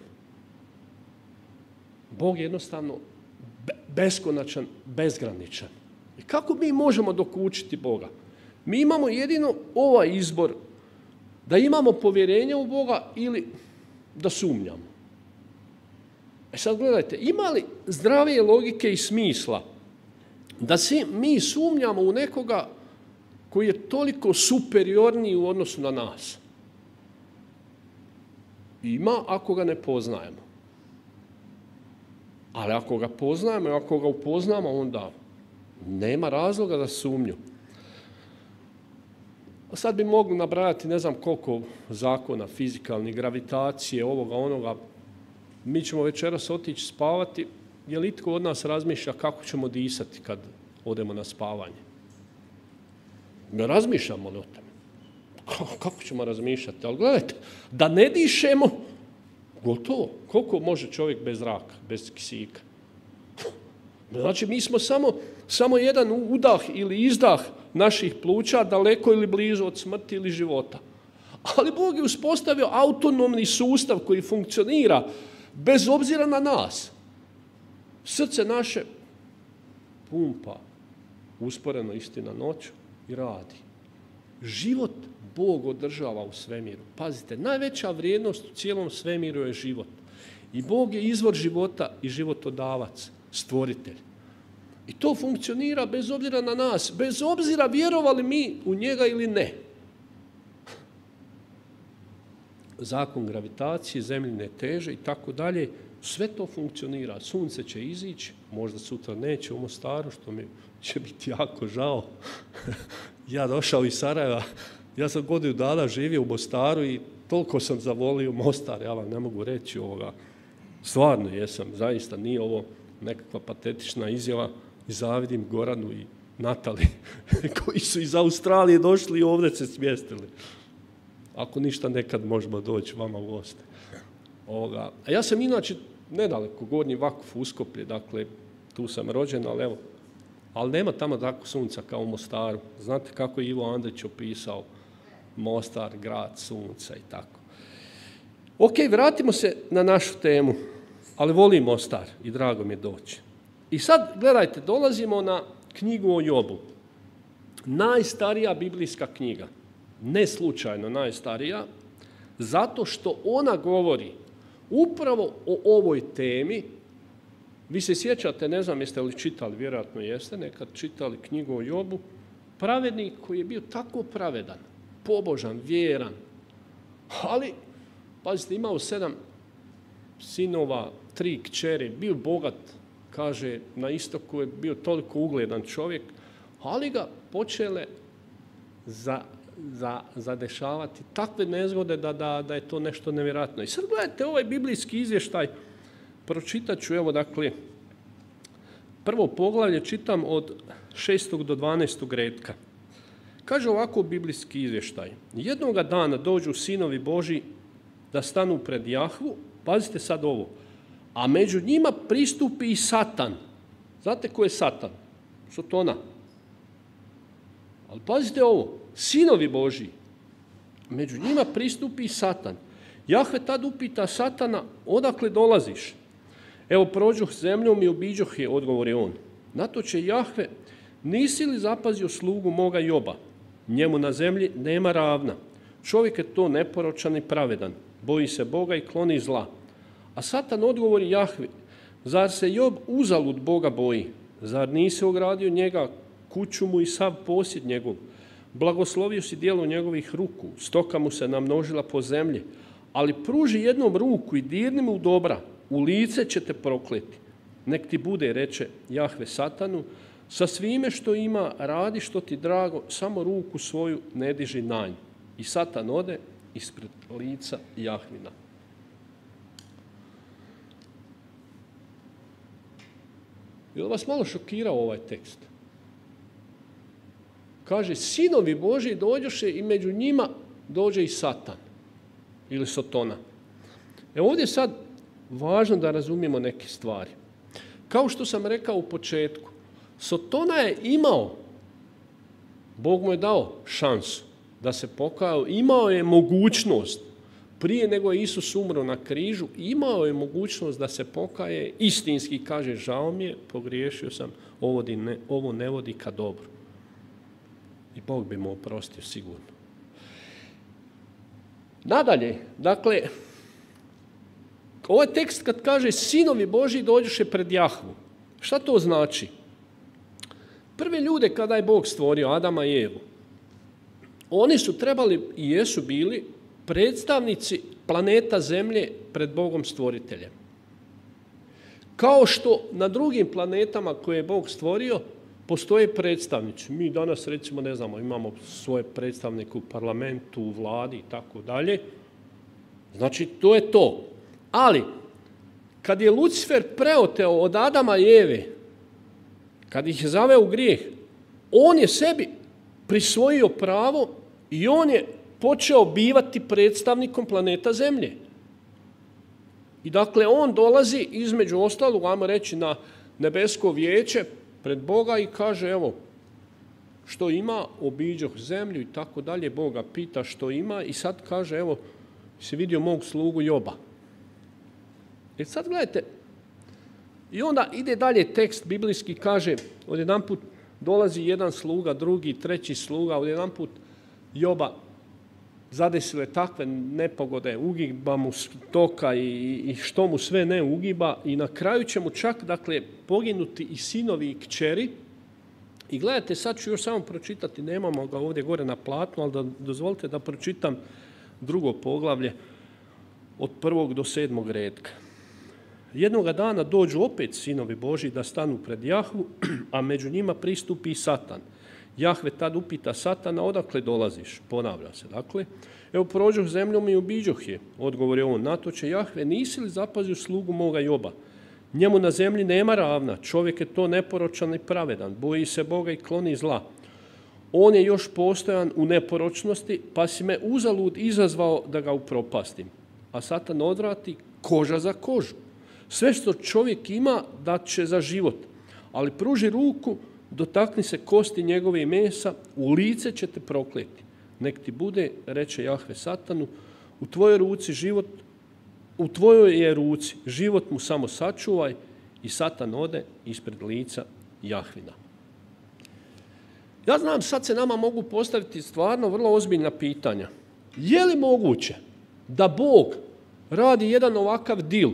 Bog je jednostavno beskonačan, bezgraničan. I kako mi možemo dokučiti Boga? Mi imamo jedino ovaj izbor, da imamo povjerenje u Boga ili da sumnjamo. Sad gledajte, ima li zdravije logike i smisla da mi sumnjamo u nekoga koji je toliko superiorniji u odnosu na nas? Ima ako ga ne poznajemo. Ali ako ga poznajemo i ako ga upoznamo, onda nema razloga za sumnju. Sad bi mogli nabrajati ne znam koliko zakona fizikalnih, gravitacije, ovoga, onoga. Mi ćemo večeras otići spavati. Je li itko od nas razmišlja kako ćemo disati kad odemo na spavanje? Ne razmišljamo o tome. Kako ćemo razmišljati? Ali gledajte, da ne dišemo, gotovo. Koliko može čovjek bez zraka, bez kisika? Znači, mi smo samo jedan udah ili izdah naših pluća daleko ili blizu od smrti ili života. Ali Bog je uspostavio autonomni sustav koji funkcionira bez obzira na nas. Srce naše pumpa usporeno istina noću i radi. Život Bog održava u svemiru. Pazite, najveća vrijednost u cijelom svemiru je život. I Bog je izvor života i životodavac, stvoritelj. I to funkcionira bez obzira na nas, bez obzira vjerovali mi u njega ili ne. Zakon gravitacije, zemljine teže i tako dalje, sve to funkcionira. Sunce će izići, možda sutra neće u Mostaru, što mi će biti jako žao. Ja došao iz Sarajeva, ja sam godinu dana živio u Mostaru i toliko sam zavolio Mostar, ja vam ne mogu reći ovoga. Stvarno jesam, zaista nije ovo nekakva patetična izjava i zavidim Goranu i Natali koji su iz Australije došli i ovdje se smjestili. Ako ništa, nekad možemo doći vama u goste. A ja sam inače nedaleko, Gornji Vakuf, Uskoplje, dakle, tu sam rođen, ali evo, ali nema tamo tako sunca kao u Mostaru. Znate kako je Ivo Andrić opisao Mostar, grad sunca i tako. Ok, vratimo se na našu temu, ali volim Mostar i drago mi je doći. I sad, gledajte, dolazimo na knjigu o Jobu. Najstarija biblijska knjiga. Ne slučajno najstarija, zato što ona govori upravo o ovoj temi. Vi se sjećate, ne znam jeste li čitali, vjerojatno jeste, nekad čitali knjigu o Jobu, pravednik koji je bio tako pravedan, pobožan, vjeran, ali, pazite, imao 7 sinova, 3 kćeri, bio bogat, kaže, na istoku je bio toliko ugledan čovjek, ali ga počele zadešavati takve nezgode da je to nešto nevjerojatno. I sad gledajte ovaj biblijski izvještaj, pročitat ću, evo dakle, prvo poglavlje čitam od 6. do 12. retka. Kaže ovako biblijski izvještaj. Jednoga dana dođu sinovi Božji da stanu pred Jahvu, pazite sad ovo, a među njima pristupi i Satan. Znate ko je Satan? Sotona. Ali pazite ovo, sinovi Božji, među njima pristupi i Satan. Jahve tad upita Satana, odakle dolaziš? Evo, prođoh zemljom i obiđoh je, odgovori on. Na to će Jahve, nisi li zapazio slugu moga Joba? Njemu na zemlji nema ravna. Čovjek je to neporočan i pravedan. Boji se Boga i kloni zla. A Satan odgovori Jahvi, zar se Job uzalud Boga boji? Zar nisi ogradio njega, kuću mu i sav posjed njegov? Blagoslovio si djelo njegovih ruku, stoka mu se namnožila po zemlji, ali pruži jednom ruku i dirni mu dobra, u lice će te prokleti. Nek ti bude, reče Jahve Satanu, sa svime što ima radi što ti drago, samo ruku svoju ne diži na nju. I Satan ode ispred lica Jahvina. Je li vas malo šokirao ovaj tekst? Kaže, sinovi Božji dođoše i među njima dođe i Satan ili Sotona. Ovdje je sad važno da razumijemo neke stvari. Kao što sam rekao u početku, Sotona je imao, Bog mu je dao šansu da se pokajao, imao je mogućnost, prije nego je Isus umro na križu, imao je mogućnost da se pokaje, istinski kaže, žao mi je, pogriješio sam, ovo ne vodi ka dobru. I Bog bi mu oprostio sigurno. Nadalje, dakle, ovaj tekst kad kaže sinovi Božji dođoše pred Jahvu, šta to znači? Prve ljude kada je Bog stvorio, Adama i Evu, oni su trebali i jesu bili predstavnici planeta Zemlje pred Bogom stvoriteljem. Kao što na drugim planetama koje je Bog stvorio, postoje predstavnici. Mi danas, recimo, ne znamo, imamo svoje predstavnike u parlamentu, u vladi i tako dalje. Znači, to je to. Ali, kad je Lucifer preoteo od Adama i Eve, kad ih je zaveo u grijeh, on je sebi prisvojio pravo i on je počeo bivati predstavnikom planeta Zemlje. I dakle, on dolazi između ostalog, ajmo reći, na nebesko vijeće pred Boga i kaže, evo, što ima, obiđoh zemlju i tako dalje. Boga pita što ima i sad kaže, evo, si vidio mog slugu Joba. I sad gledajte, i onda ide dalje tekst biblijski, kaže, odjedanput dolazi jedan sluga, drugi, treći sluga, odjedanput Joba zadesile takve nepogode, ugiba mu stoka i što mu sve ne ugiba i na kraju će mu čak, dakle, poginuti i sinovi i kćeri. I gledajte, sad ću još samo pročitati, nemamo ga ovdje gore na platnu, ali dozvolite da pročitam drugo poglavlje od 1. do 7. retka. Jednoga dana dođu opet sinovi Božji da stanu pred Jahvu, a među njima pristupi i Satan. Jahve tad upita Satana, odakle dolaziš? Ponavlja se, dakle. Evo, prođoh zemljom i obiđoh je, odgovori on. Na to će Jahve, nisi li zapazio slugu moga Joba? Njemu na zemlji nema ravna, čovjek je to neporočan i pravedan, boji se Boga i kloni zla. On je još postojan u neporočnosti, pa si me uzalud izazvao da ga upropastim. A Satan odvrati, koža za kožu. Sve što čovjek ima dat će za život, ali pruži ruku, dotakni se kosti njegove i mesa, u lice će te prokleti. Nek ti bude, reče Jahve Satanu, u tvojoj je ruci, život mu samo sačuvaj, i Satan ode ispred lica Jahvina. Ja znam, sad se nama mogu postaviti stvarno vrlo ozbiljna pitanja. Je li moguće da Bog radi jedan ovakav dil?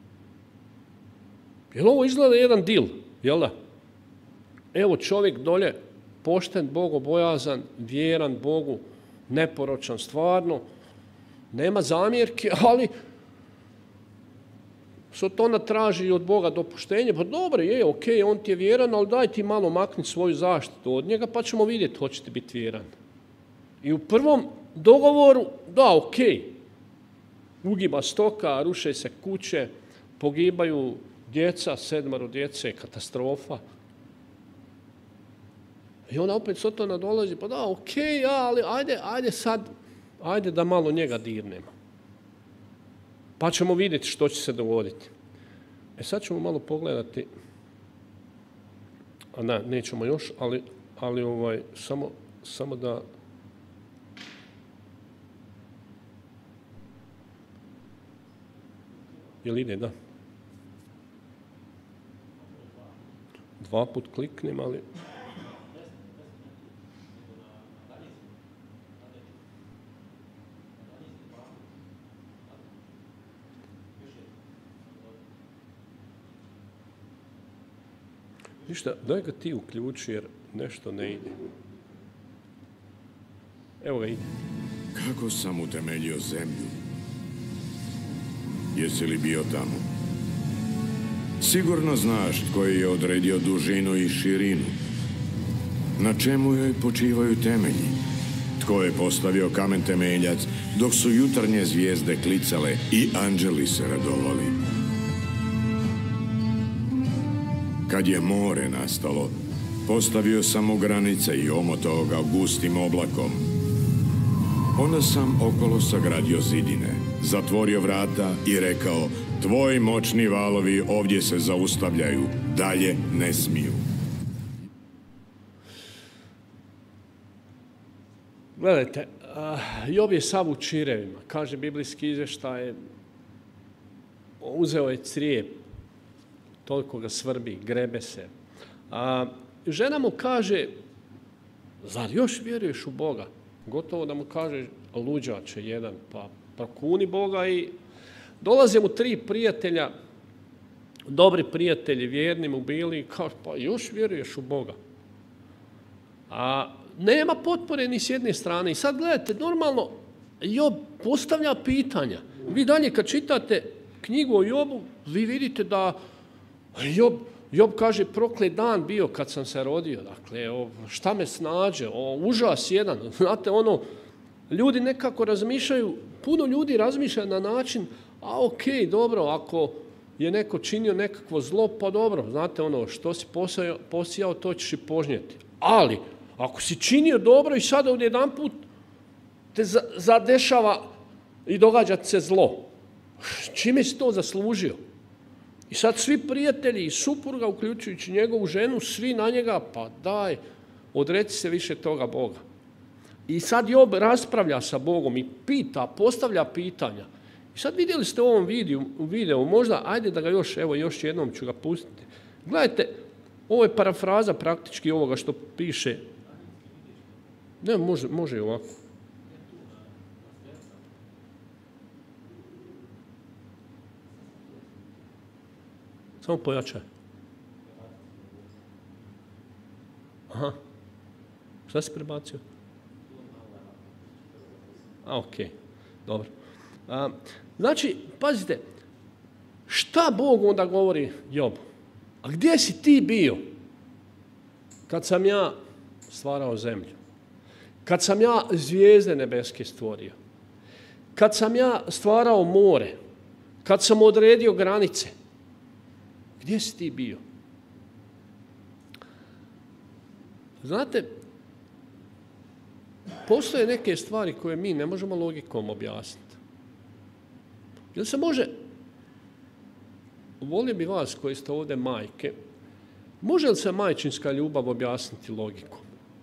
Je li ovo izgleda jedan dil? Jel da? Evo, čovjek dolje, pošten, bogobojazan, vjeran Bogu, neporočan stvarno, nema zamjerke, ali Sotona traži od Boga dopuštenje, pa dobro je, ok, on ti je vjeran, ali daj ti malo makni svoju zaštitu od njega, pa ćemo vidjeti hoćete biti vjeran. I u prvom dogovoru, da, ok, ugiba stoka, ruše se kuće, pogibaju djeca, 7 djece, katastrofa. I onda opet Sotona dolazi, pa da, ok, ali ajde sad, ajde da malo njega dirnemo. Pa ćemo vidjeti što će se dogoditi. Sad ćemo malo pogledati, a ne, nećemo još, ali samo da... Jel ide, da? 2 put kliknem, ali... Ništa, daj ga ti uključi jer nešto ne ide. Evo ga ide. Kako sam utemeljio zemlju? Jesi li bio tamo? Sigurno znaš tko je odredio dužinu i širinu. Na čemu joj počivaju temelji? Tko je postavio kamen temeljac dok su jutarnje zvijezde klicale i anđeli se radovali? Kad je more nastalo, postavio sam mu granice i omotao ga gustim oblakom. Onda sam okolo sagradio zidine, zatvorio vrata i rekao, tvoji moćni valovi ovdje se zaustavljaju, dalje ne smiju. Gledajte, Job je sav u čirevima, kaže biblijski izvještaj, uzeo je crijep, toliko ga svrbi, grebe se. Žena mu kaže, zar još vjeruješ u Boga? Gotovo da mu kaže, luđače jedan, pa prokuni Boga. I dolaze mu 3 prijatelja, dobri prijatelji, vjerni mu bili, i kaže, pa još vjeruješ u Boga. Nema potpore ni s jedne strane. I sad gledajte, normalno, Job postavlja pitanja. Vi dalje kad čitate knjigu o Jobu, vi vidite da Job kaže, proklet dan bio kad sam se rodio. Dakle, šta me snađe, užas jedan. Znate, ljudi nekako razmišljaju, puno ljudi razmišlja na način, ok, dobro, ako je neko činio nekakvo zlo, pa dobro, znate, što si posijao, to ćeš i požnjeti. Ali, ako si činio dobro i sada odjedanput te zadešava i događa se zlo, čime si to zaslužio? I sad svi prijatelji i supruga, uključujući njegovu ženu, svi na njega, pa daj, odreci se više toga Boga. I sad Job raspravlja sa Bogom i postavlja pitanja. I sad vidjeli ste u ovom videu, možda, ajde da ga još jednom ću ga pustiti. Gledajte, ovo je parafraza praktički ovoga što piše. Ne, može i ovako. Samo pojačaj. Aha. Šta si prebacio? Ok, dobro. Znači, pazite, šta Bog onda govori Jobu? A gdje si ti bio kad sam ja stvarao zemlju? Kad sam ja zvijezde nebeske stvorio? Kad sam ja stvarao more? Kad sam odredio granice? Gdje si ti bio? Znate, postoje neke stvari koje mi ne možemo logikom objasniti. Jel se može, volio bi vas koji ste ovdje majke, može li se majčinska ljubav objasniti logikom?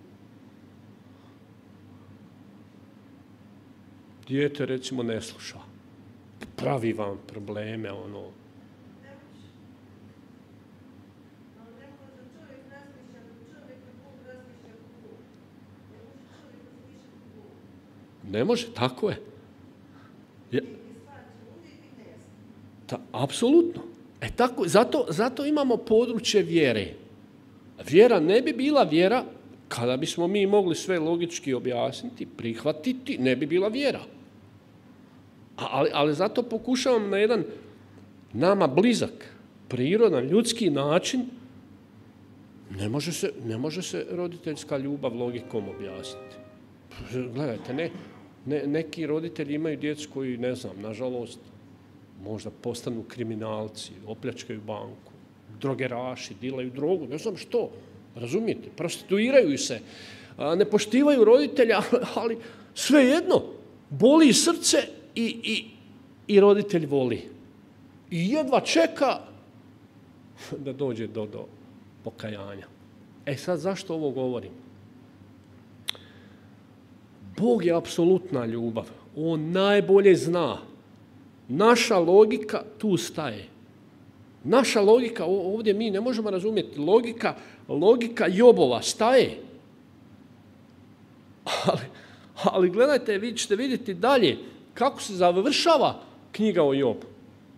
Dijete, recimo, ne sluša. Pravi vam probleme, Ne može, tako je. Apsolutno. Zato imamo područje vjere. Vjera ne bi bila vjera kada bismo mi mogli sve logički objasniti, prihvatiti, ne bi bila vjera. Ali zato pokušavam na jedan nama blizak, prirodan, ljudski način, ne može se roditeljska ljubav logikom objasniti. Gledajte, neki roditelji imaju djecu koji, ne znam, nažalost, možda postanu kriminalci, opljačkaju banku, drogeraši, dilaju drogu, ne znam što, razumijete, prostituiraju se, ne poštivaju roditelja, ali svejedno, boli srce i roditelj voli. I jedva čeka da dođe do pokajanja. Sad zašto ovo govorim? Bog je apsolutna ljubav. On najbolje zna. Naša logika tu staje. Naša logika, ovdje mi ne možemo razumjeti, logika Jobova staje. Ali gledajte, vi ćete vidjeti dalje kako se završava knjiga o Jobu.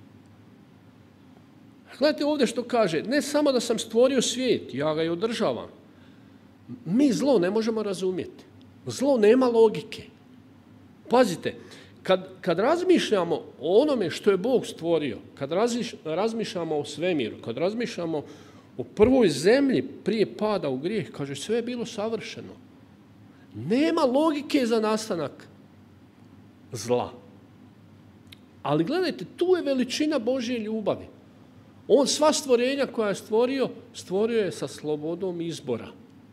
Gledajte ovdje što kaže, ne samo da sam stvorio svijet, ja ga i održavam. Mi zlo ne možemo razumjeti. Zlo nema logike. Pazite, kad razmišljamo o onome što je Bog stvorio, kad razmišljamo o svemiru, kad razmišljamo o prvoj zemlji prije pada u grijeh, kaže sve je bilo savršeno. Nema logike za nastanak zla. Ali gledajte, tu je veličina Božje ljubavi. On sva stvorenja koja je stvorio je sa slobodom izbora.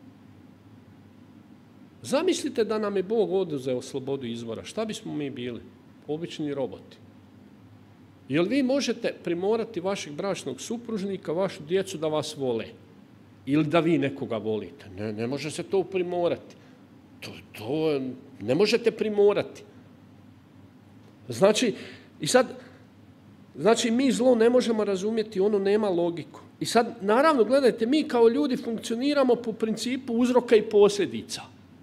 Zamislite da nam je Bog oduzeo slobodu izbora. Šta bismo mi bili? Obični roboti. Jel vi možete primorati vašeg bračnog supružnika, vašu djecu da vas vole? Ili da vi nekoga volite? Ne može se to primorati. To ne možete primorati. Znači, mi zlo ne možemo razumjeti, ono nema logiku. I sad, naravno, gledajte, mi kao ljudi funkcioniramo po principu uzroka i posljedica.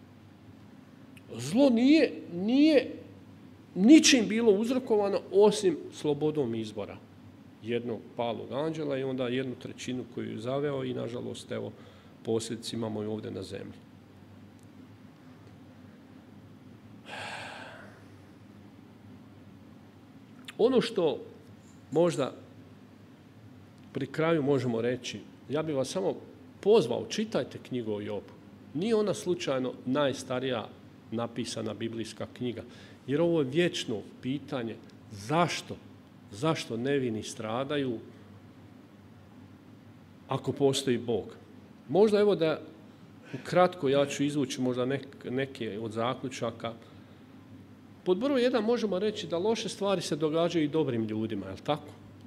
Zlo nije ničim bilo uzrokovano osim slobodom izbora jednog palog anđela i onda 1/3 koju je zaveo i, nažalost, evo, posljedice imamo i ovdje na zemlji. Ono što možda pri kraju možemo reći, ja bih vas samo pozvao, čitajte knjigu o Jobu. Nije ona slučajno najstarija napisana biblijska knjiga, jer ovo je vječno pitanje zašto nevini stradaju ako postoji Bog. Možda evo da ukratko ja ću izvući možda neke od zaključaka. Pod broj 1 možemo reći da loše stvari se događaju i dobrim ljudima, je li tako?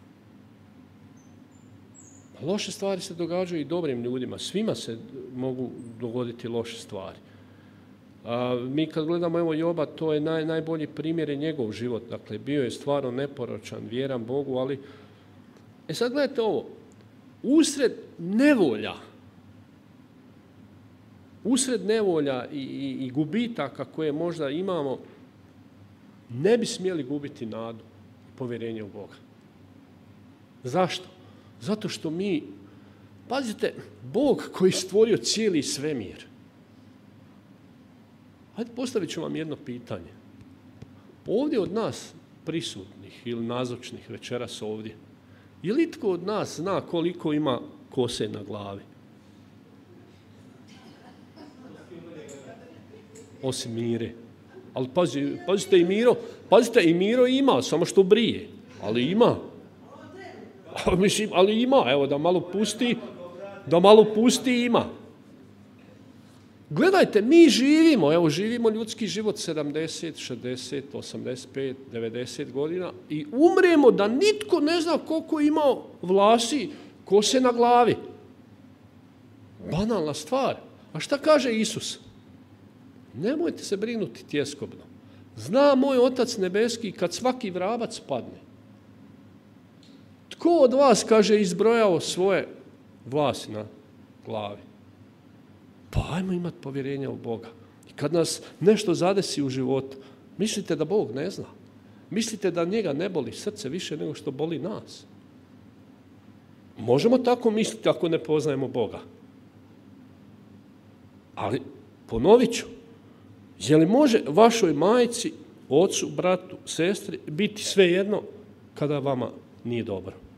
Loše stvari se događaju i dobrim ljudima. Svima se mogu dogoditi loše stvari. Mi kad gledamo evo Joba, to je najbolji primjer je njegov život. Dakle, bio je stvarno neporočan, vjeran Bogu, ali... sad gledajte ovo. Usred nevolja i gubitaka koje možda imamo, ne bi smjeli gubiti nadu i povjerenje u Boga. Zašto? Zato što mi, pazite, Bog koji je stvorio cijeli svemir. Hajde, postavit ću vam jedno pitanje. Ovdje od nas prisutnih ili nazočnih večeras ovdje, je li itko od nas zna koliko ima kose na glavi? Osim Mire. Ali pazite, i Miro ima, samo što brije. Ali ima. Ali ima, evo da malo pusti ima. Gledajte, mi živimo ljudski život 70, 60, 85, 90 godina i umremo da nitko ne zna koliko je imao vlasi, kose na glavi. Banalna stvar. A šta kaže Isus? Nemojte se brinuti tjeskobno. Zna moj Otac nebeski kad svaki vrabac padne. Tko od vas, kaže, izbrojao svoje vlasi na glavi? Pa ajmo imati povjerenja u Boga. I kad nas nešto zadesi u životu, mislite da Bog ne zna? Mislite da njega ne boli srce više nego što boli nas? Možemo tako misliti ako ne poznajemo Boga. Ali ponovit ću, je li može vašoj majci, ocu, bratu, sestri biti svejedno kada vama nije dobro?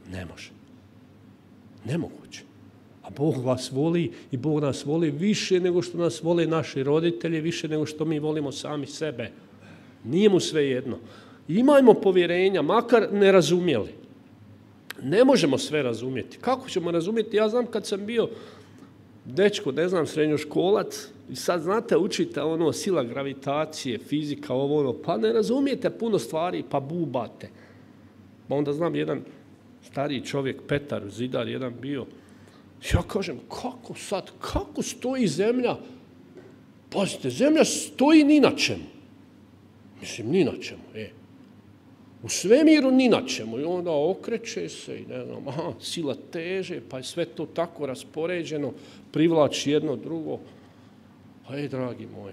Ne može. Nemoguće. A Bog vas voli i Bog nas voli više nego što nas vole naši roditelji, više nego što mi volimo sami sebe. Nije mu sve jedno. Imajmo povjerenja, makar ne razumjeli. Ne možemo sve razumjeti. Kako ćemo razumjeti? Ja znam kad sam bio dečko, ne znam, srednjoškolac, i sad znate, učite sila gravitacije, fizika, pa ne razumijete puno stvari, pa bubate. Pa onda znam jedan stariji čovjek, Petar Zidar, jedan bio, ja kažem, kako stoji zemlja? Pazite, zemlja stoji ni na čemu. Mislim, ni na čemu, U svemiru ni na čemu. I onda okreće se i ne znam, sila teže, pa je sve to tako raspoređeno, privlači jedno drugo. Dragi moji,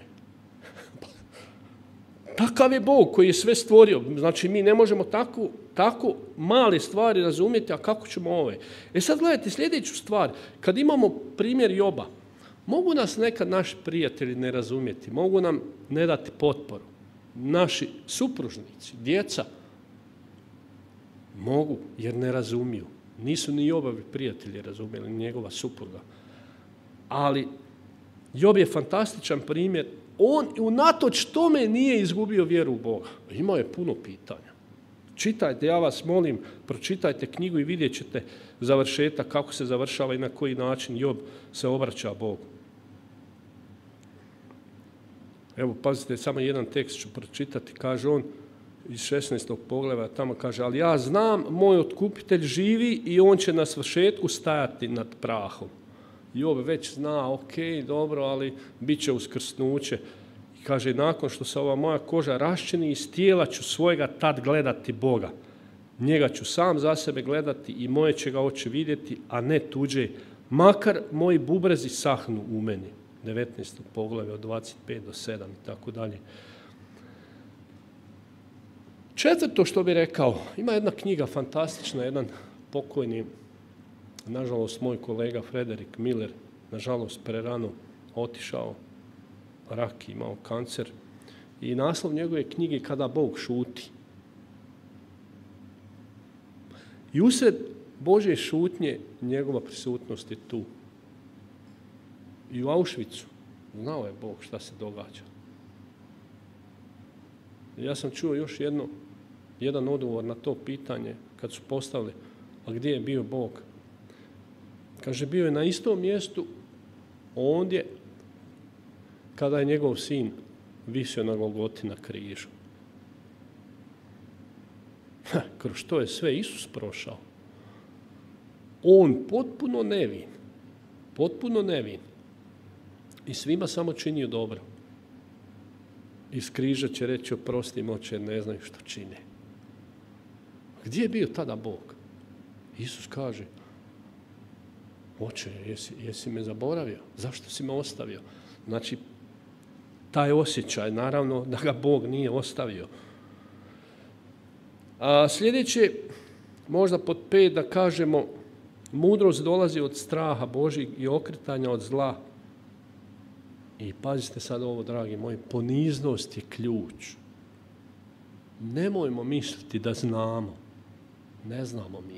takav je Bog koji je sve stvorio. Znači, mi ne možemo tako male stvari razumjeti, a kako ćemo ove? Sad gledajte sljedeću stvar. Kad imamo primjer Joba, mogu nas nekad naši prijatelji ne razumjeti, mogu nam ne dati potporu. Naši supružnici, djeca, mogu jer ne razumiju. Nisu ni Jobovi prijatelji razumjeli, ni njegova supruga. Ali Job je fantastičan primjer. On unatoč tome nije izgubio vjeru u Boga. Imao je puno pitanja. Čitajte, ja vas molim, pročitajte knjigu i vidjet ćete završetak, kako se završava i na koji način Job se obraća Bogu. Evo, pazite, samo jedan tekst ću pročitati. Kaže on iz 16. poglavlja, tamo kaže, ali ja znam, moj otkupitelj živi i on će na svršetku stajati nad prahom. Job već zna, ok, dobro, ali bit će uskrsnuće. I kaže, nakon što se ova moja koža raščini, iz tijela ću svojega tad gledati Boga. Njega ću sam za sebe gledati i moje će ga oči vidjeti, a ne tuđe, makar moji bubrezi sahnu u meni. 19. poglavlje od 25 do 7 i tako dalje. Četvrto što bih rekao, ima jedna knjiga fantastična, jedan pokojni, nažalost, moj kolega Frederik Miller, nažalost, prerano otišao, rak, imao kancer. I naslov njegove knjige Kada Bog šuti. I usred Božje šutnje njegova prisutnost je tu. I u Auschwitzu znao je Bog šta se događa. Ja sam čuo još jedan odgovor na to pitanje kad su postavili, a gdje je bio Bog? Kaže, bio je na istom mjestu ondje kada je njegov sin visio na Golgoti na križu. Kroz što je sve Isus prošao. On potpuno nevin. I svima samo činio dobro. Iz križa će reći, oprosti im, oče, ne znaju što čine. Gdje je bio tada Bog? Isus kaže, oče, jesi me zaboravio? Zašto si me ostavio? Znači, taj osjećaj, naravno, da ga Bog nije ostavio. A sljedeće, možda pod 5 da kažemo, mudrost dolazi od straha Božjeg i okretanja od zla. I pazite sad ovo, dragi moji, poniznost je ključ. Nemojmo misliti da znamo. Ne znamo mi.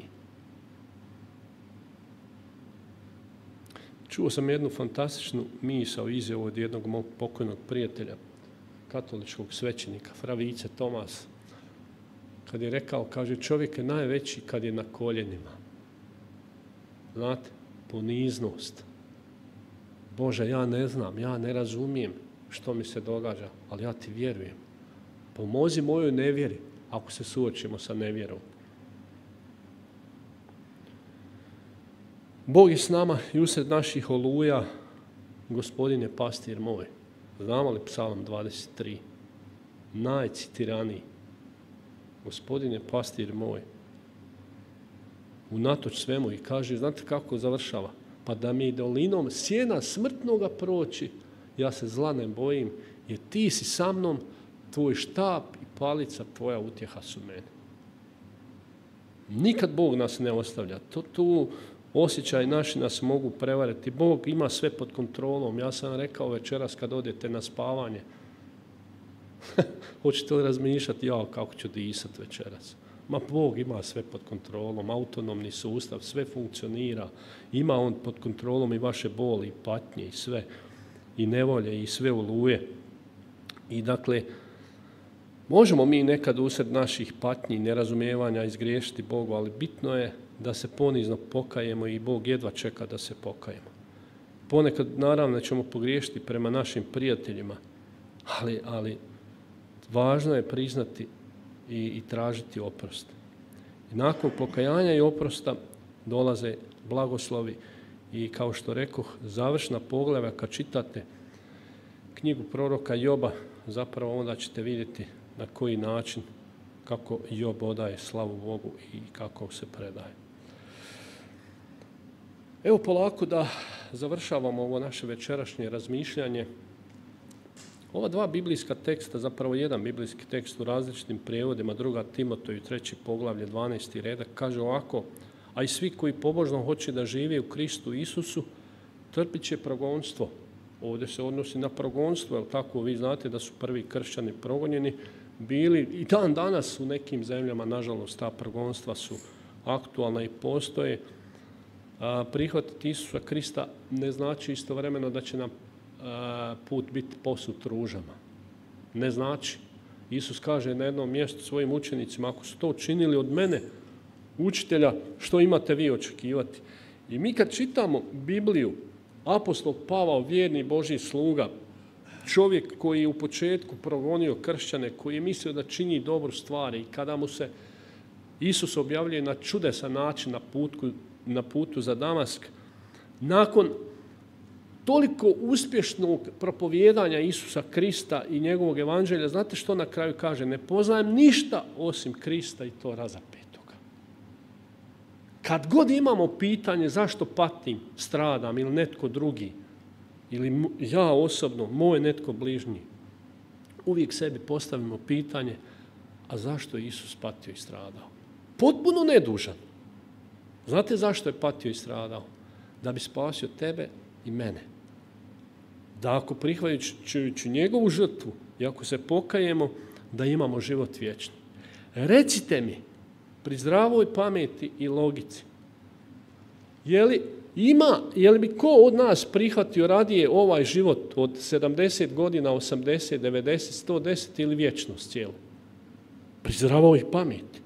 Čuo sam jednu fantastičnu misao, izjavu od jednog mog pokojnog prijatelja, katoličkog svećenika, fra Vice Tomas, kad je rekao, kaže, čovjek je najveći kad je na koljenima. Znate, poniznost. Bože, ja ne znam, ja ne razumijem što mi se događa, ali ja ti vjerujem. Pomozi mojoj nevjeri ako se suočimo sa nevjerom. Bog je s nama i usred naših oluja, Gospodin je pastir moj. Znamo li Psalam 23? Najcitiraniji. Gospodin je pastir moj. Unatoč svemu i kaže, znate kako završava? Pa da mi dolinom sjena smrtnoga proći, ja se zla ne bojim, jer ti si sa mnom, tvoj štap i palica, tvoja utjeha su meni. Nikad Bog nas ne ostavlja. Tu osjećaj naši nas mogu prevariti. Bog ima sve pod kontrolom. Ja sam rekao večeras kad odete na spavanje, hoćete li razmišljati, kako ću disati večeras? Ma Bog ima sve pod kontrolom, autonomni sustav, sve funkcionira. Ima on pod kontrolom i vaše boli, i patnje, i sve. I nevolje, i sve oluje. I dakle, možemo mi nekad usred naših patnji i nerazumijevanja izgriješiti Bogu, ali bitno je da se ponizno pokajemo i Bog jedva čeka da se pokajemo. Ponekad, naravno, ćemo pogriješiti prema našim prijateljima, ali važno je priznati i tražiti oprost. I nakon pokajanja i oprosta dolaze blagoslovi i, kao što rekoh, završna poglavlja kad čitate knjigu proroka Joba, zapravo onda ćete vidjeti na koji način, kako Job odaje slavu Bogu i kako se predaje. Evo polako da završavamo ovo naše večerašnje razmišljanje. Ova dva biblijska teksta, zapravo jedan biblijski tekst u različitim prijevodima, 2. Timoteju 3. poglavlje 12. redak, kaže ovako: a i svi koji pobožno hoće da žive u Kristu Isusu, trpit će progonstvo. Ovdje se odnosi na progonstvo, jer tako vi znate da su prvi kršćani progonjeni bili i dan danas u nekim zemljama, nažalost, ta progonstva su aktualna i postoje. Prihvatiti Isusa Krista ne znači istovremeno da će nam put biti posut ružama. Ne znači. Isus kaže na jednom mjestu svojim učenicima: ako su to učinili od mene, učitelja, što imate vi očekivati? I mi kad čitamo Bibliju, apostol Pavao, vjerni Božji sluga, čovjek koji je u početku progonio kršćane, koji je mislio da čini dobru stvar, i kada mu se Isus objavljuje na čudesan način na putu za Damask, nakon toliko uspješnog propovijedanja Isusa Krista i njegovog evanđelja, znate što na kraju kaže? Ne poznajem ništa osim Krista i to razapetoga. Kad god imamo pitanje zašto patim, stradam ili netko drugi, ili ja osobno, moj netko bližnji, uvijek sebi postavimo pitanje: a zašto je Isus patio i stradao? Potpuno nedužan. Znate zašto je patio i stradao? Da bi spasio tebe i mene. Da ako prihvaćajući njegovu žrtvu i ako se pokajemo, da imamo život vječni. Recite mi, pri zdravoj pameti i logici, je li bi ko od nas prihvatio radije ovaj život od 70 godina, 80, 90, 110 ili vječnost cijelu? Pri zdravoj pameti.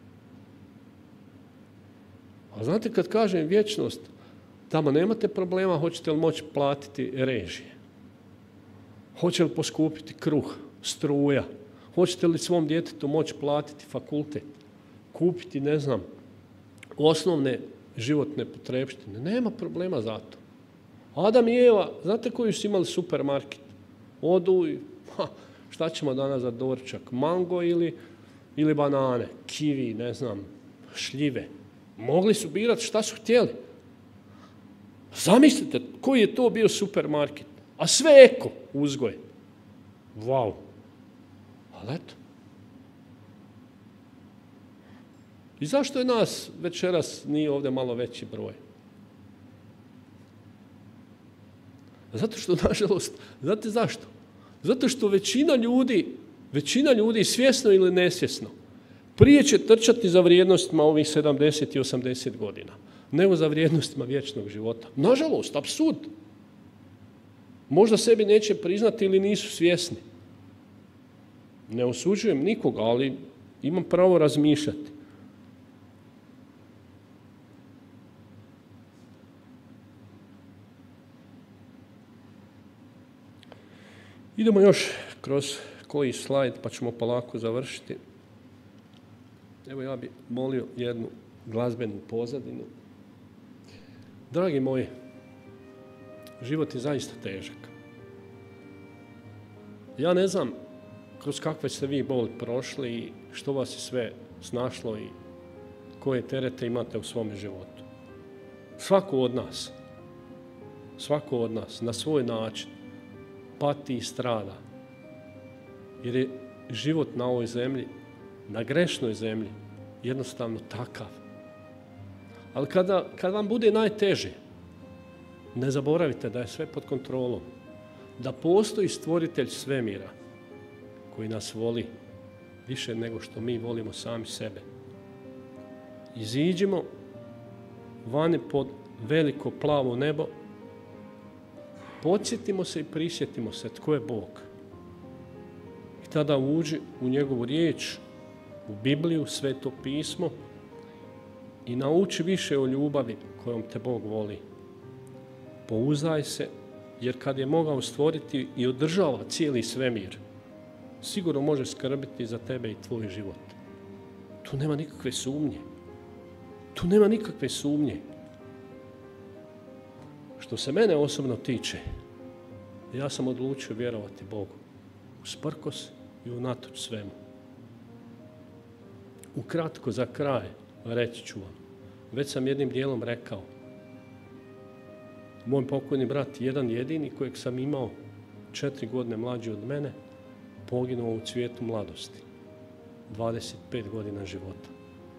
A znate, kad kažem vječnost, tamo nemate problema hoćete li moći platiti režije. Hoće li poskupiti kruh, struja? Hoćete li svom djetetu moći platiti fakultet? Kupiti, ne znam, osnovne životne potrepštine? Nema problema za to. Adam i Eva, znate koji su imali supermarket? Odu i, šta ćemo danas za doručak? Mango ili banane, kivi, ne znam, šljive. Mogli su birati šta su htjeli. Zamislite koji je to bio supermarket. A sve eko uzgoj. Wow. Ali eto. I zašto je nas večeras nije ovdje malo veći broj? Zato što, nažalost, znate zašto? Zato što većina ljudi svjesno ili nesvjesno prije će trčati za vrijednostima ovih 70 i 80 godina, nego za vrijednostima vječnog života. Nažalost, apsurd. Možda sebi neće priznati ili nisu svjesni. Ne osuđujem nikoga, ali imam pravo razmišljati. Idemo još kroz koji slajd, pa ćemo polako završiti. Evo, ja bih molio jednu glazbenu pozadinu. Dragi moji, život je zaista težak. Ja ne znam kroz kakve ste vi boli prošli i što vas je sve snašlo i koje terete imate u svome životu. Svako od nas na svoj način pati i strada. Jer je život na ovoj zemlji, na grešnoj zemlji, jednostavno takav. Ali kada vam bude najteže, ne zaboravite da je sve pod kontrolom. Da postoji stvoritelj svemira koji nas voli više nego što mi volimo sami sebe. Iziđimo vani pod veliko plavo nebo, podsjetimo se i prisjetimo se tko je Bog. I tada uđi u njegovu riječ, u Bibliju, Sveto pismo i nauči više o ljubavi kojom te Bog voli. Pouzdaj se, jer kad je mogao stvoriti i održava cijeli svemir, sigurno može skrbiti za tebe i tvoj život. Tu nema nikakve sumnje. Tu nema nikakve sumnje. Što se mene osobno tiče, ja sam odlučio vjerovati Bogu usprkos i unatoč svemu. Ukratko za kraj reći ću vam, već sam jednim dijelom rekao, moj pokojni brat, jedan jedini kojeg sam imao 4 godine mlađi od mene, poginuo u cvijetu mladosti, 25 godina života.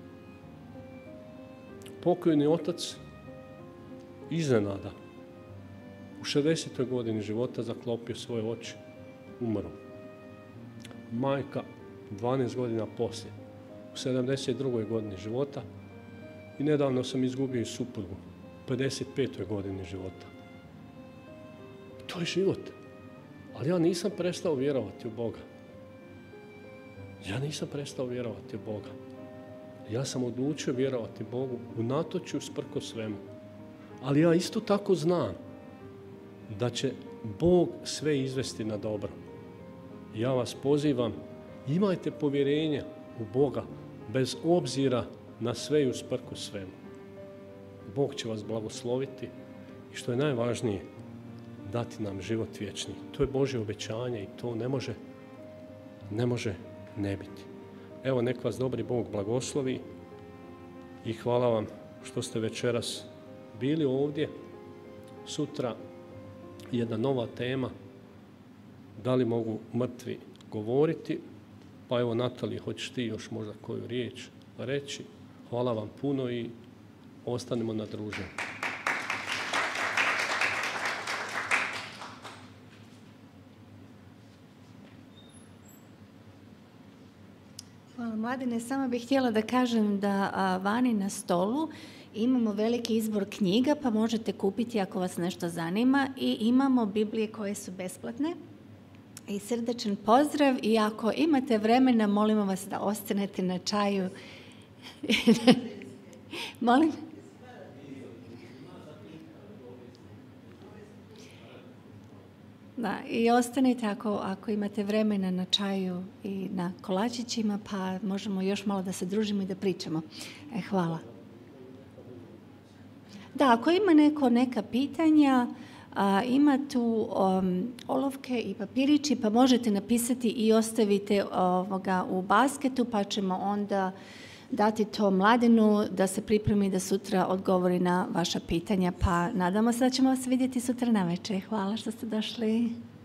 Pokojni otac iznenada u 60. godini života zaklopio svoje oči, umro. Majka 12 godina poslije, u 72. godini života, i nedavno sam izgubio i suprugu, u 55. godini života. To je život. Ali ja nisam prestao vjerovati u Boga. Ja nisam prestao vjerovati u Boga. Ja sam odlučio vjerovati Bogu unatoč i usprkos svemu. Ali ja isto tako znam da će Bog sve izvesti na dobro. Ja vas pozivam, imajte povjerenja u Boga bez obzira na sve i usprkos svemu. Bog će vas blagosloviti i što je najvažnije, dati nam život vječni. To je Božje obećanje i to ne može ne biti. Evo, nek vas dobri Bog blagoslovi i hvala vam što ste večeras bili ovdje. Sutra jedna nova tema, da li mogu mrtvi govoriti, pa evo Natalija, hoćeš ti još možda koju riječ reći? Hvala vam puno i ostanemo na druženju. Hvala Mladene, samo bih htjela da kažem da vani na stolu imamo veliki izbor knjiga, pa možete kupiti ako vas nešto zanima, i imamo Biblije koje su besplatne. I srdečan pozdrav, i ako imate vremena, molimo vas da ostanete na čaju. Molim? Da, i ostanite ako imate vremena na čaju i na kolačićima, pa možemo još malo da se družimo i da pričamo. Hvala. Da, ako ima neka pitanja, ima tu olovke i papirići, pa možete napisati i ostavite u basketu, pa ćemo onda dati to Mladenu da se pripremi da sutra odgovori na vaša pitanja. Pa nadamo se da ćemo vas vidjeti sutra navečer. Hvala što ste došli.